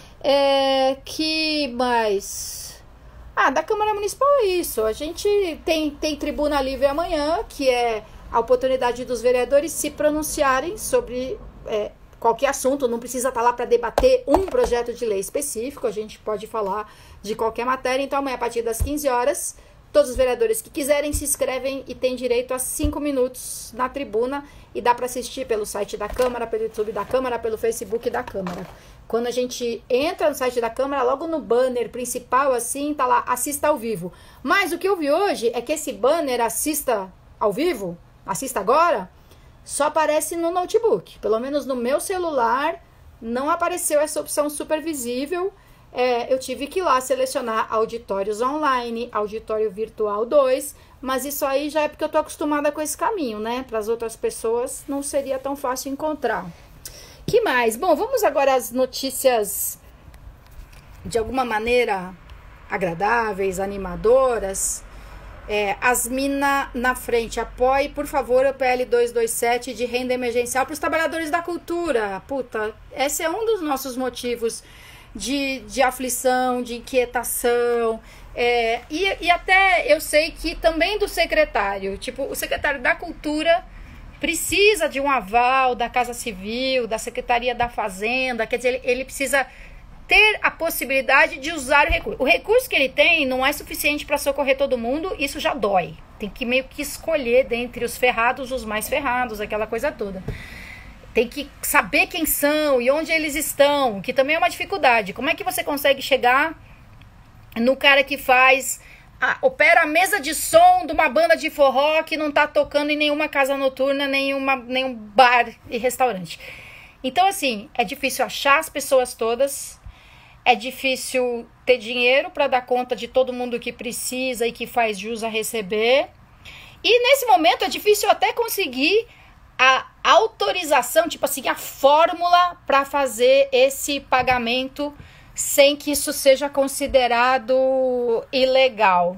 Que mais? Da Câmara Municipal é isso. A gente tem tribuna livre amanhã, que é a oportunidade dos vereadores se pronunciarem sobre qualquer assunto. Não precisa estar lá para debater um projeto de lei específico, a gente pode falar de qualquer matéria. Então amanhã, a partir das 15 horas, todos os vereadores que quiserem se inscrevem e têm direito a 5 minutos na tribuna, e dá para assistir pelo site da Câmara, pelo YouTube da Câmara, pelo Facebook da Câmara. Quando a gente entra no site da Câmara, logo no banner principal, assim, tá lá, assista ao vivo. Mas o que eu vi hoje é que esse banner assista ao vivo, assista agora, só aparece no notebook. Pelo menos no meu celular não apareceu essa opção super visível. Eu tive que ir lá selecionar auditórios online, auditório virtual 2, mas isso aí já é porque eu tô acostumada com esse caminho, né? Para as outras pessoas não seria tão fácil encontrar. Que mais? Bom, vamos agora às notícias de alguma maneira agradáveis, animadoras. As minas na frente, apoie, por favor, o PL 227 de renda emergencial para os trabalhadores da cultura. Puta, esse é um dos nossos motivos de aflição, de inquietação. E até eu sei que também do secretário, tipo, o secretário da Cultura precisa de um aval da Casa Civil, da Secretaria da Fazenda, quer dizer, ele precisa ter a possibilidade de usar o recurso. O recurso que ele tem não é suficiente para socorrer todo mundo, isso já dói. Tem que meio que escolher dentre os ferrados, os mais ferrados, aquela coisa toda. Tem que saber quem são e onde eles estão, que também é uma dificuldade. Como é que você consegue chegar no cara que opera a mesa de som de uma banda de forró que não tá tocando em nenhuma casa noturna, nenhum bar e restaurante. Então, assim, é difícil achar as pessoas todas, é difícil ter dinheiro para dar conta de todo mundo que precisa e que faz jus a receber. E nesse momento é difícil até conseguir a autorização, tipo assim, a fórmula para fazer esse pagamento sem que isso seja considerado ilegal.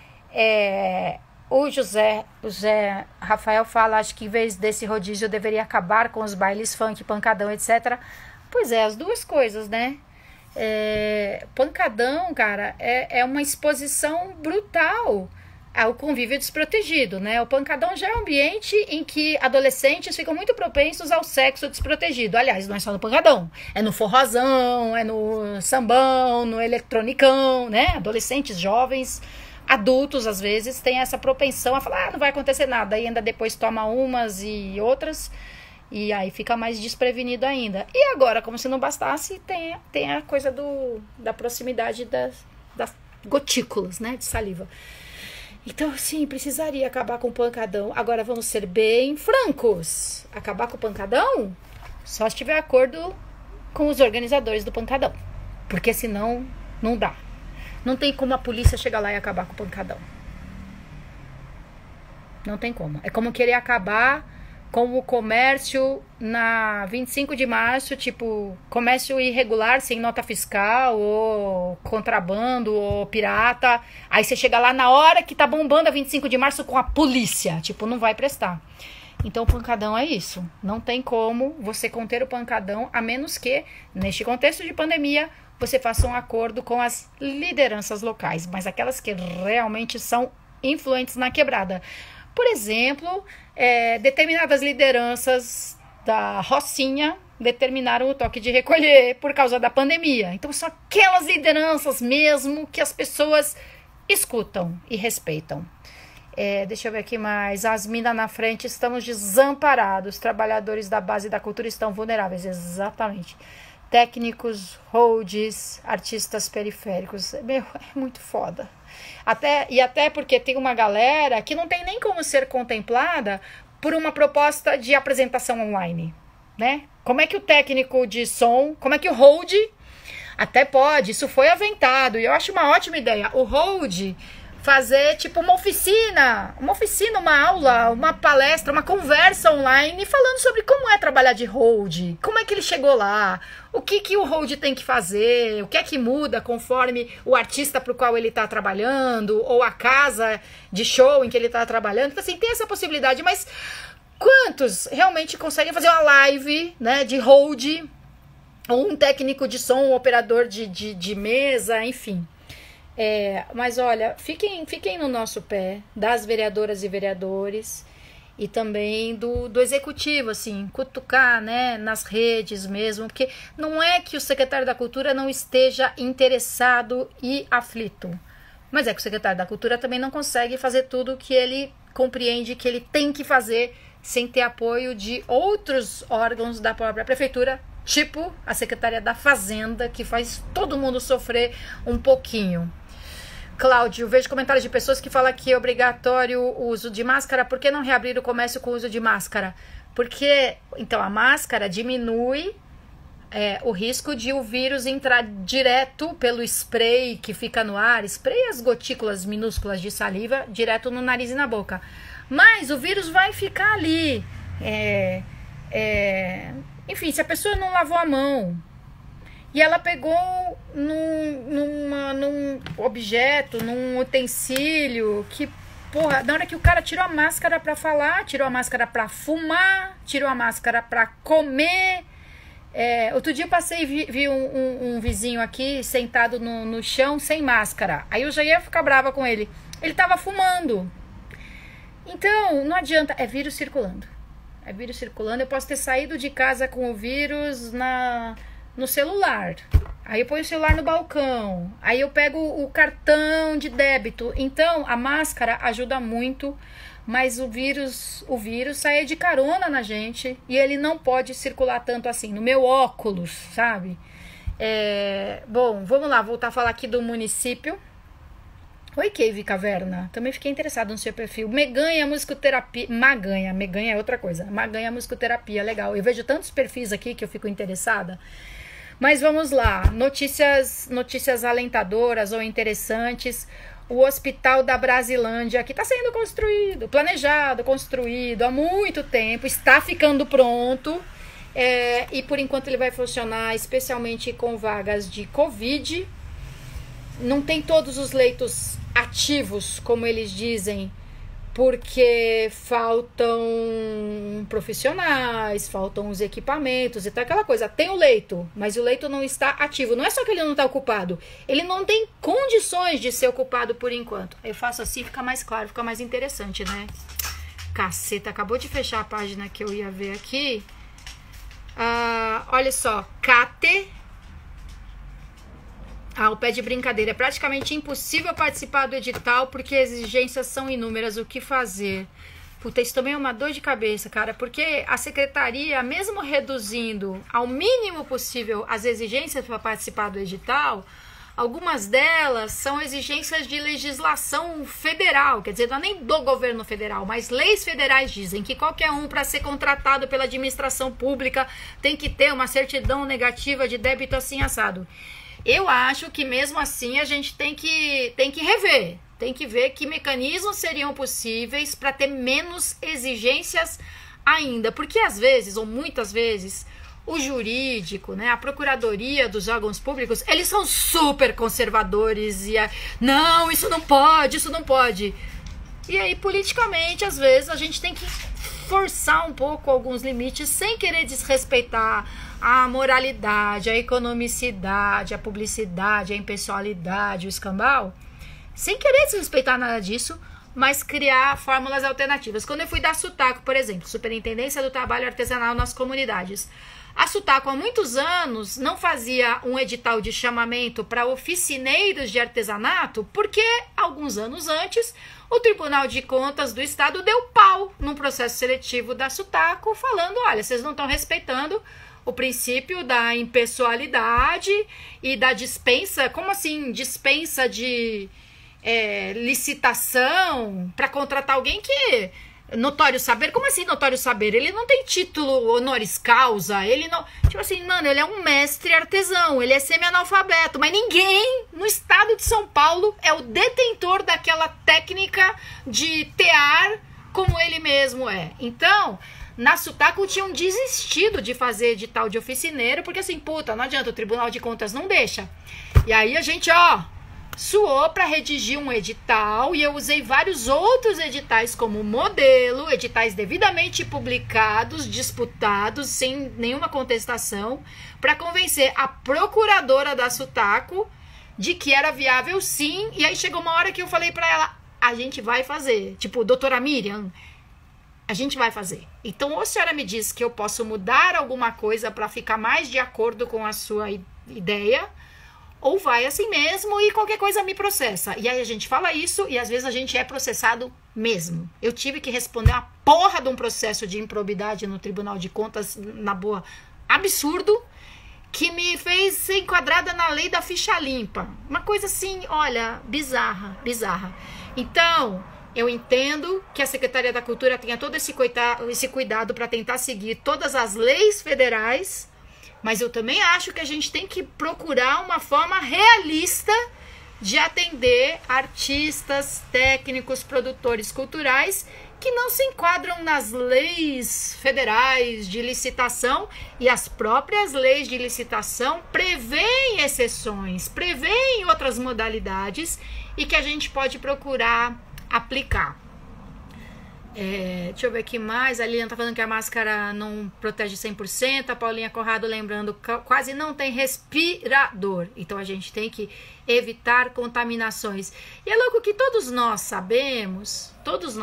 O José Rafael fala, acho que em vez desse rodízio eu deveria acabar com os bailes funk, pancadão, etc. Pois é, as duas coisas, né? Pancadão, cara, é uma exposição brutal ao convívio desprotegido, né? O pancadão já é um ambiente em que adolescentes ficam muito propensos ao sexo desprotegido. Aliás, não é só no pancadão, é no forrozão, é no sambão, no eletronicão, né? Adolescentes, jovens, adultos, às vezes, têm essa propensão a falar, não vai acontecer nada, e ainda depois toma umas e outras, e aí fica mais desprevenido ainda. E agora, como se não bastasse, tem a coisa da proximidade das gotículas, né, de saliva. Então, sim, precisaria acabar com o pancadão. Agora, vamos ser bem francos. Acabar com o pancadão? Só se tiver acordo com os organizadores do pancadão. Porque senão, não dá. Não tem como a polícia chegar lá e acabar com o pancadão. Não tem como. É como querer acabar com o comércio na 25 de março, tipo, comércio irregular, sem nota fiscal, ou contrabando, ou pirata. Aí você chega lá na hora que tá bombando a 25 de março com a polícia. Tipo, não vai prestar. Então, o pancadão é isso. Não tem como você conter o pancadão, a menos que, neste contexto de pandemia, você faça um acordo com as lideranças locais, mas aquelas que realmente são influentes na quebrada. Por exemplo, determinadas lideranças da Rocinha determinaram o toque de recolher por causa da pandemia. Então, são aquelas lideranças mesmo que as pessoas escutam e respeitam. Deixa eu ver aqui mais. As minas na frente, estamos desamparados. Trabalhadores da base da cultura estão vulneráveis. Exatamente. Técnicos, holds, artistas periféricos. É muito foda. Até porque tem uma galera que não tem nem como ser contemplada por uma proposta de apresentação online, né? Como é que o técnico de som, como é que o hold, até pode, isso foi aventado, e eu acho uma ótima ideia, o hold fazer tipo uma oficina, uma aula, uma palestra, uma conversa online falando sobre como é trabalhar de hold, como é que ele chegou lá, o que o hold tem que fazer, o que é que muda conforme o artista para o qual ele está trabalhando, ou a casa de show em que ele está trabalhando. Então, assim, tem essa possibilidade, mas quantos realmente conseguem fazer uma live, né, de hold, ou um técnico de som, um operador de mesa, enfim. Mas olha, fiquem no nosso pé, das vereadoras e vereadores, e também do executivo, assim, cutucar, né, nas redes mesmo, porque não é que o secretário da Cultura não esteja interessado e aflito, mas é que o secretário da Cultura também não consegue fazer tudo que ele compreende que ele tem que fazer sem ter apoio de outros órgãos da própria prefeitura, tipo a Secretaria da Fazenda, que faz todo mundo sofrer um pouquinho. Cláudio, vejo comentários de pessoas que falam que é obrigatório o uso de máscara. Por que não reabrir o comércio com o uso de máscara? Porque, então, a máscara diminui o risco de o vírus entrar direto pelo spray que fica no ar, spray as gotículas minúsculas de saliva, direto no nariz e na boca. Mas o vírus vai ficar ali. Enfim, se a pessoa não lavou a mão, e ela pegou num objeto, num utensílio, que, porra, na hora que o cara tirou a máscara pra falar, tirou a máscara pra fumar, tirou a máscara pra comer. Outro dia eu passei e vi um vizinho aqui sentado no chão sem máscara. Aí eu já ia ficar brava com ele. Ele tava fumando. Então, não adianta, é vírus circulando. É vírus circulando. Eu posso ter saído de casa com o vírus no celular, aí eu ponho o celular no balcão, aí eu pego o cartão de débito. Então a máscara ajuda muito, mas o vírus sai de carona na gente e ele não pode circular tanto assim, no meu óculos, sabe? Bom, vamos lá, voltar a falar aqui do município. Oi, Cave Caverna. Também fiquei interessado no seu perfil. Meganha Musicoterapia. Maganha é outra coisa. Maganha Musicoterapia, legal. Eu vejo tantos perfis aqui que eu fico interessada. Mas vamos lá. Notícias alentadoras ou interessantes. O Hospital da Brasilândia, que está sendo construído, planejado, construído há muito tempo, está ficando pronto. E por enquanto ele vai funcionar especialmente com vagas de Covid. Não tem todos os leitos ativos, como eles dizem, porque faltam profissionais, faltam os equipamentos e tal, aquela coisa. Tem o leito, mas o leito não está ativo. Não é só que ele não está ocupado, ele não tem condições de ser ocupado por enquanto. Eu faço assim, fica mais claro, fica mais interessante, né? Caceta, acabou de fechar a página que eu ia ver aqui. Olha só, Cate. O pé de brincadeira. É praticamente impossível participar do edital porque as exigências são inúmeras. O que fazer? Puta, isso também é uma dor de cabeça, cara. Porque a secretaria, mesmo reduzindo ao mínimo possível as exigências para participar do edital, algumas delas são exigências de legislação federal. Quer dizer, não é nem do governo federal, mas leis federais dizem que qualquer um, para ser contratado pela administração pública, tem que ter uma certidão negativa de débito assim assado. Eu acho que mesmo assim a gente tem que rever, tem que ver que mecanismos seriam possíveis para ter menos exigências ainda, porque às vezes, ou muitas vezes, o jurídico, né, a procuradoria dos órgãos públicos, eles são super conservadores e não, isso não pode, isso não pode. E aí, politicamente, às vezes, a gente tem que forçar um pouco alguns limites sem querer desrespeitar a moralidade, a economicidade, a publicidade, a impessoalidade, o escambau, sem querer desrespeitar nada disso, mas criar fórmulas alternativas. Quando eu fui dar SUTACO, por exemplo, Superintendência do Trabalho Artesanal nas Comunidades, a SUTACO há muitos anos não fazia um edital de chamamento para oficineiros de artesanato, porque alguns anos antes o Tribunal de Contas do Estado deu pau num processo seletivo da SUTACO, falando, olha, vocês não estão respeitando o princípio da impessoalidade e da dispensa. Como assim dispensa de licitação para contratar alguém que... Notório saber? Como assim notório saber? Ele não tem título honoris causa, ele não... Tipo assim, mano, ele é um mestre artesão, ele é semi-analfabeto, mas ninguém no estado de São Paulo é o detentor daquela técnica de tear como ele mesmo é. Então... Na SUTACO tinham desistido de fazer edital de oficineiro, porque assim, puta, não adianta, o Tribunal de Contas não deixa. E aí a gente, suou para redigir um edital, e eu usei vários outros editais como modelo, editais devidamente publicados, disputados, sem nenhuma contestação, para convencer a procuradora da SUTACO de que era viável sim. E aí chegou uma hora que eu falei para ela, a gente vai fazer. Tipo, doutora Miriam, a gente vai fazer. Então, ou a senhora me diz que eu posso mudar alguma coisa para ficar mais de acordo com a sua ideia, ou vai assim mesmo e qualquer coisa me processa. E aí a gente fala isso e às vezes a gente é processado mesmo. Eu tive que responder uma porra de um processo de improbidade no Tribunal de Contas, na boa, absurdo, que me fez ser enquadrada na lei da ficha limpa. Uma coisa assim, olha, bizarra. Então... eu entendo que a Secretaria da Cultura tenha todo esse cuidado para tentar seguir todas as leis federais, mas eu também acho que a gente tem que procurar uma forma realista de atender artistas, técnicos, produtores culturais que não se enquadram nas leis federais de licitação, e as próprias leis de licitação prevêem exceções, prevêem outras modalidades e que a gente pode procurar aplicar. Deixa eu ver aqui mais. A Lilian tá falando que a máscara não protege 100%. A Paulinha Corrado lembrando que quase não tem respirador. Então a gente tem que evitar contaminações. E é louco que todos nós sabemos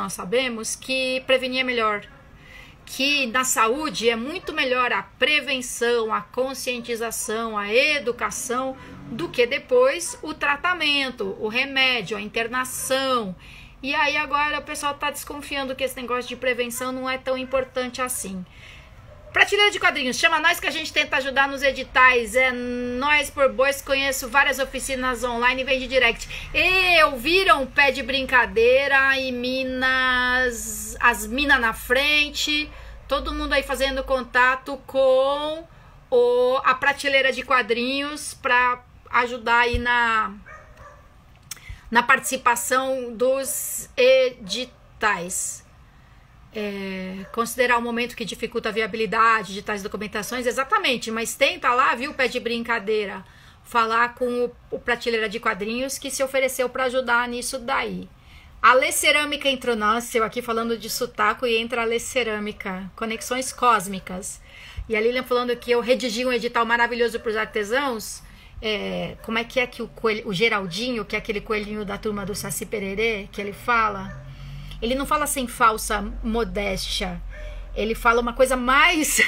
que prevenir é melhor. Que na saúde é muito melhor a prevenção, a conscientização, a educação, do que depois o tratamento, o remédio, a internação. E aí agora o pessoal está desconfiando que esse negócio de prevenção não é tão importante assim. Prateleira de quadrinhos, chama nós que a gente tenta ajudar nos editais. É nós por bois, conheço várias oficinas online e vende direct. E ouviram pé de brincadeira e Minas, as minas na frente, todo mundo aí fazendo contato com a prateleira de quadrinhos para ajudar aí na participação dos editais. Considerar o momento que dificulta a viabilidade de tais documentações, exatamente, mas tenta lá, viu, pé de brincadeira, falar com o prateleira de quadrinhos que se ofereceu para ajudar nisso daí. A Lê Cerâmica entrou, nossa, eu aqui falando de Sutaco e entra a Lê Cerâmica, conexões cósmicas. E a Lilian falando que eu redigi um edital maravilhoso para os artesãos. Como é que o Geraldinho, que é aquele coelhinho da turma do Saci Pererê, que ele fala? Ele não fala sem falsa modéstia. Ele fala uma coisa mais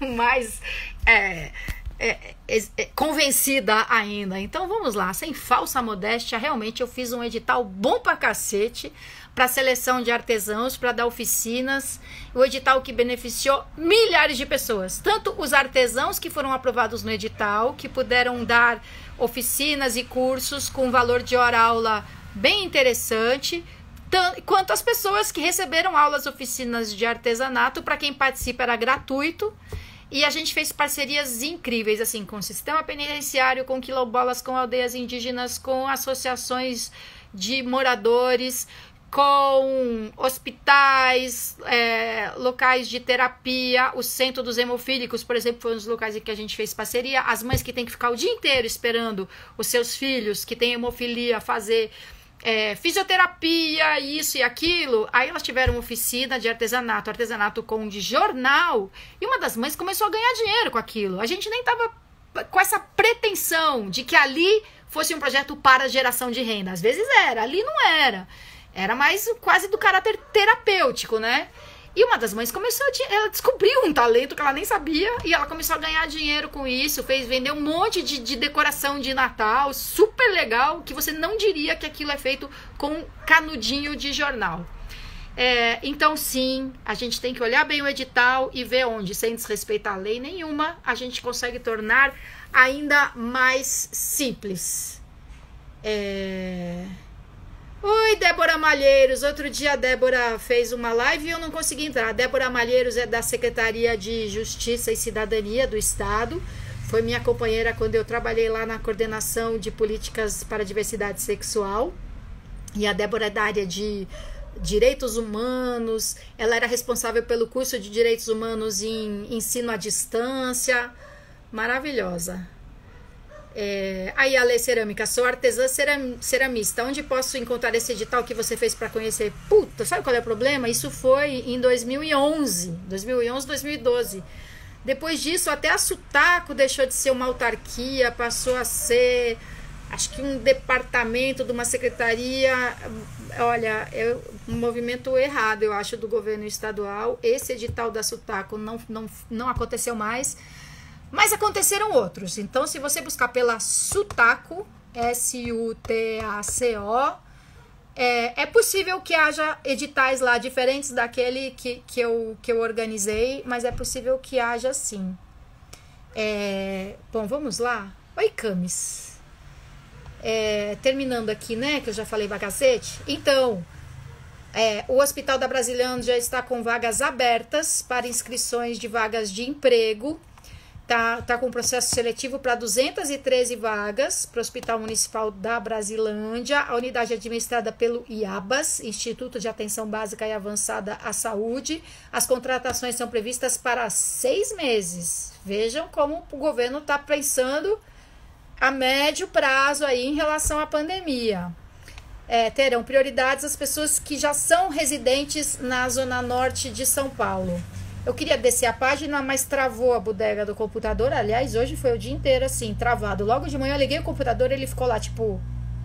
convencida ainda. Então vamos lá, sem falsa modéstia, realmente eu fiz um edital bom pra cacete para seleção de artesãos, para dar oficinas, o edital que beneficiou milhares de pessoas, tanto os artesãos que foram aprovados no edital, que puderam dar oficinas e cursos com valor de hora-aula bem interessante, quanto as pessoas que receberam aulas, oficinas de artesanato. Para quem participa era gratuito. E a gente fez parcerias incríveis, assim, com o sistema penitenciário, com quilombolas, com aldeias indígenas, com associações de moradores, com hospitais, locais de terapia. O Centro dos Hemofílicos, por exemplo, foi um dos locais em que a gente fez parceria. As mães que têm que ficar o dia inteiro esperando os seus filhos que têm hemofilia fazer fisioterapia, isso e aquilo. Aí elas tiveram oficina de artesanato com de jornal, e uma das mães começou a ganhar dinheiro com aquilo. A gente nem tava com essa pretensão de que ali fosse um projeto para geração de renda. Às vezes ali não era. Era mais quase do caráter terapêutico, né? E uma das mães ela descobriu um talento que ela nem sabia, e ela começou a ganhar dinheiro com isso, vender um monte de decoração de Natal, super legal, que você não diria que aquilo é feito com canudinho de jornal. Então sim, a gente tem que olhar bem o edital e ver onde, sem desrespeitar a lei nenhuma, a gente consegue tornar ainda mais simples. Oi, Débora Malheiros. Outro dia a Débora fez uma live e eu não consegui entrar. A Débora Malheiros é da Secretaria de Justiça e Cidadania do Estado. Foi minha companheira quando eu trabalhei lá na coordenação de políticas para a diversidade sexual. E a Débora é da área de direitos humanos. Ela era responsável pelo curso de direitos humanos em ensino à distância. Maravilhosa. Aí a Lei Cerâmica, sou artesã ceramista, onde posso encontrar esse edital que você fez para conhecer? Puta, sabe qual é o problema? Isso foi em 2011, 2012. Depois disso, até a Sutaco deixou de ser uma autarquia, passou a ser, acho que um departamento de uma secretaria. Olha, um movimento errado, eu acho, do governo estadual. Esse edital da Sutaco não aconteceu mais. Mas aconteceram outros. Então, se você buscar pela Sutaco, SUTACO, é possível que haja editais lá diferentes daquele que eu organizei, mas é possível que haja sim. Bom, vamos lá. Oi, Camis. Terminando aqui, né, que eu já falei pra cacete. Então, o Hospital da Brasilândia está com vagas abertas para inscrições de vagas de emprego. Tá com processo seletivo para 213 vagas para o Hospital Municipal da Brasilândia. A unidade é administrada pelo IABAS, Instituto de Atenção Básica e Avançada à Saúde. As contratações são previstas para 6 meses. Vejam como o governo está pensando a médio prazo aí em relação à pandemia. Terão prioridades as pessoas que já são residentes na Zona Norte de São Paulo. Eu queria descer a página, mas travou a bodega do computador. Aliás, hoje foi o dia inteiro assim, travado. Logo de manhã eu liguei o computador e ele ficou lá, tipo...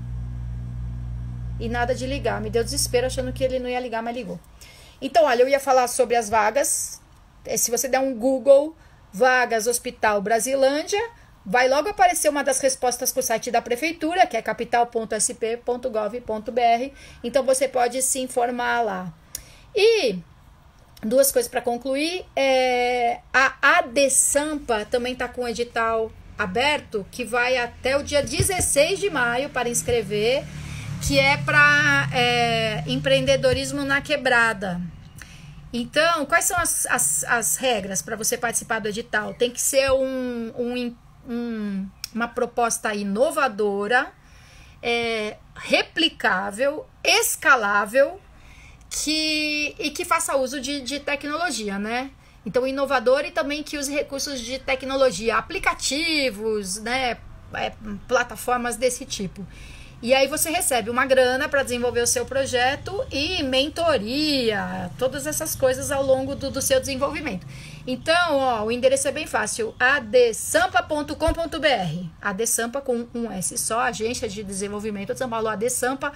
E nada de ligar. Me deu desespero achando que ele não ia ligar, mas ligou. Então, olha, eu ia falar sobre as vagas. Se você der um Google, vagas Hospital Brasilândia, vai logo aparecer uma das respostas com o site da prefeitura, que é capital.sp.gov.br. Então, você pode se informar lá. E... duas coisas para concluir. A ADSampa também está com o edital aberto, que vai até o dia 16 de maio para inscrever, que é para empreendedorismo na quebrada. Então, quais são as regras para você participar do edital? Tem que ser uma proposta inovadora, replicável, escalável, e que faça uso de tecnologia, né? Então, inovador e também que use recursos de tecnologia, aplicativos, né? Plataformas desse tipo. E aí você recebe uma grana para desenvolver o seu projeto e mentoria, todas essas coisas ao longo do seu desenvolvimento. Então, o endereço é bem fácil, adsampa.com.br, ADSampa com um S só, Agência de Desenvolvimento de São Paulo, adsampa.com.br.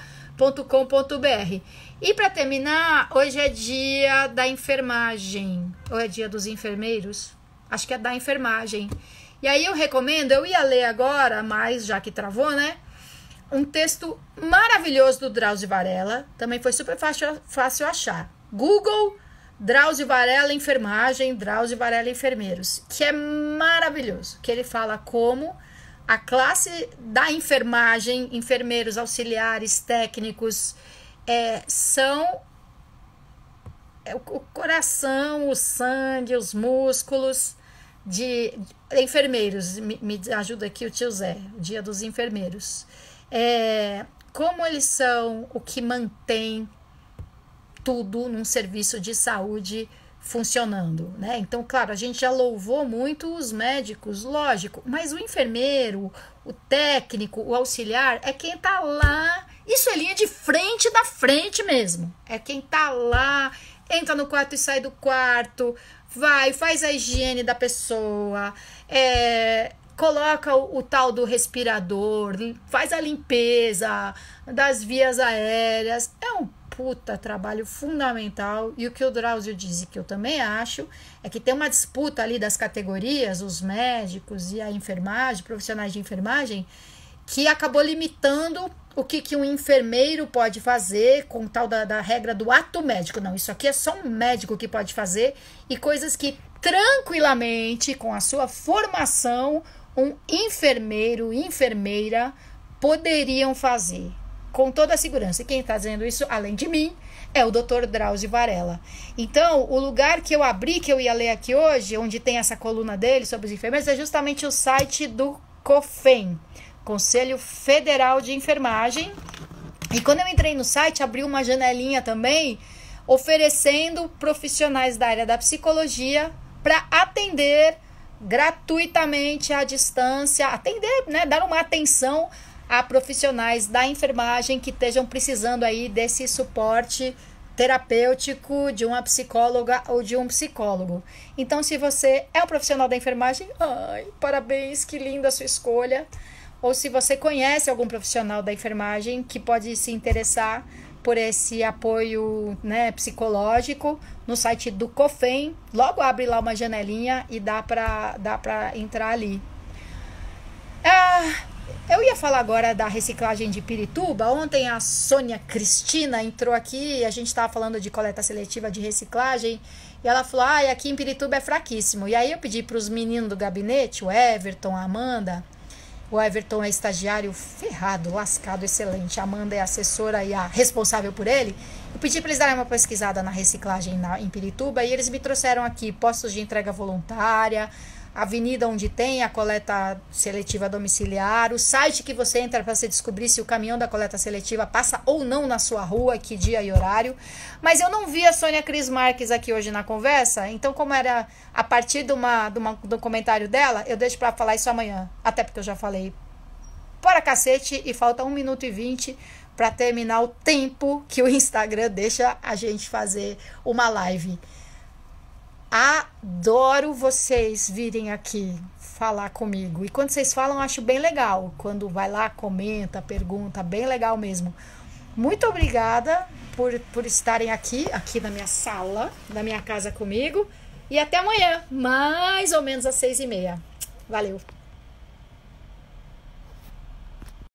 E para terminar, hoje é dia da enfermagem, ou é dia dos enfermeiros? Acho que é da enfermagem. E aí eu recomendo, eu ia ler agora, mas já que travou, né? Um texto maravilhoso do Drauzio Varela, também foi super fácil achar. Google, Drauzio Varela enfermagem, Drauzio Varela enfermeiros, que é maravilhoso, que ele fala como a classe da enfermagem, enfermeiros, auxiliares, técnicos, são o coração, o sangue, os músculos de enfermeiros. Me ajuda aqui o tio Zé, o dia dos enfermeiros. Como eles são o que mantém tudo num serviço de saúde funcionando, né? Então, claro, a gente já louvou muito os médicos, lógico, mas o enfermeiro, o técnico, o auxiliar é quem tá lá. Isso é linha de frente da frente mesmo. É quem tá lá, entra no quarto e sai do quarto, faz a higiene da pessoa, coloca o tal do respirador, faz a limpeza das vias aéreas. É um puta trabalho fundamental. E o que o Drauzio diz, e que eu também acho, é que tem uma disputa ali das categorias, os médicos e a enfermagem, profissionais de enfermagem, que acabou limitando o que um enfermeiro pode fazer com tal da regra do ato médico. Não, isso aqui é só um médico que pode fazer, e coisas que tranquilamente, com a sua formação, um enfermeiro, enfermeira poderiam fazer, com toda a segurança. E quem está dizendo isso, além de mim, é o Dr. Drauzio Varela. Então, o lugar que eu abri, que eu ia ler aqui hoje, onde tem essa coluna dele sobre os enfermeiros, é justamente o site do COFEN, Conselho Federal de Enfermagem. E quando eu entrei no site, abriu uma janelinha também, oferecendo profissionais da área da psicologia para atender gratuitamente à distância, atender, né, dar uma atenção a profissionais da enfermagem que estejam precisando aí desse suporte terapêutico de uma psicóloga ou de um psicólogo. Então, se você é um profissional da enfermagem, parabéns, que linda a sua escolha. Ou se você conhece algum profissional da enfermagem que pode se interessar por esse apoio, né, psicológico, no site do COFEN, logo abre lá uma janelinha e dá para entrar ali. Eu ia falar agora da reciclagem de Pirituba. Ontem a Sônia Cristina entrou aqui e a gente estava falando de coleta seletiva de reciclagem, e ela falou, aqui em Pirituba é fraquíssimo. E aí eu pedi para os meninos do gabinete, o Everton, a Amanda. O Everton é estagiário ferrado, lascado, excelente. A Amanda é a assessora e a responsável por ele. Eu pedi para eles darem uma pesquisada na reciclagem em Pirituba, e eles me trouxeram aqui postos de entrega voluntária, avenida onde tem a coleta seletiva domiciliar, o site que você entra para você descobrir se o caminhão da coleta seletiva passa ou não na sua rua, que dia e horário. Mas eu não vi a Sônia Cris Marques aqui hoje na conversa, então como era a partir do comentário dela, eu deixo para falar isso amanhã, até porque eu já falei para cacete e falta 1 minuto e 20 para terminar o tempo que o Instagram deixa a gente fazer uma live. Adoro vocês virem aqui falar comigo. E quando vocês falam, eu acho bem legal. Quando vai lá, comenta, pergunta, bem legal mesmo. Muito obrigada por estarem aqui na minha sala, na minha casa comigo. E até amanhã, mais ou menos às 6h30. Valeu!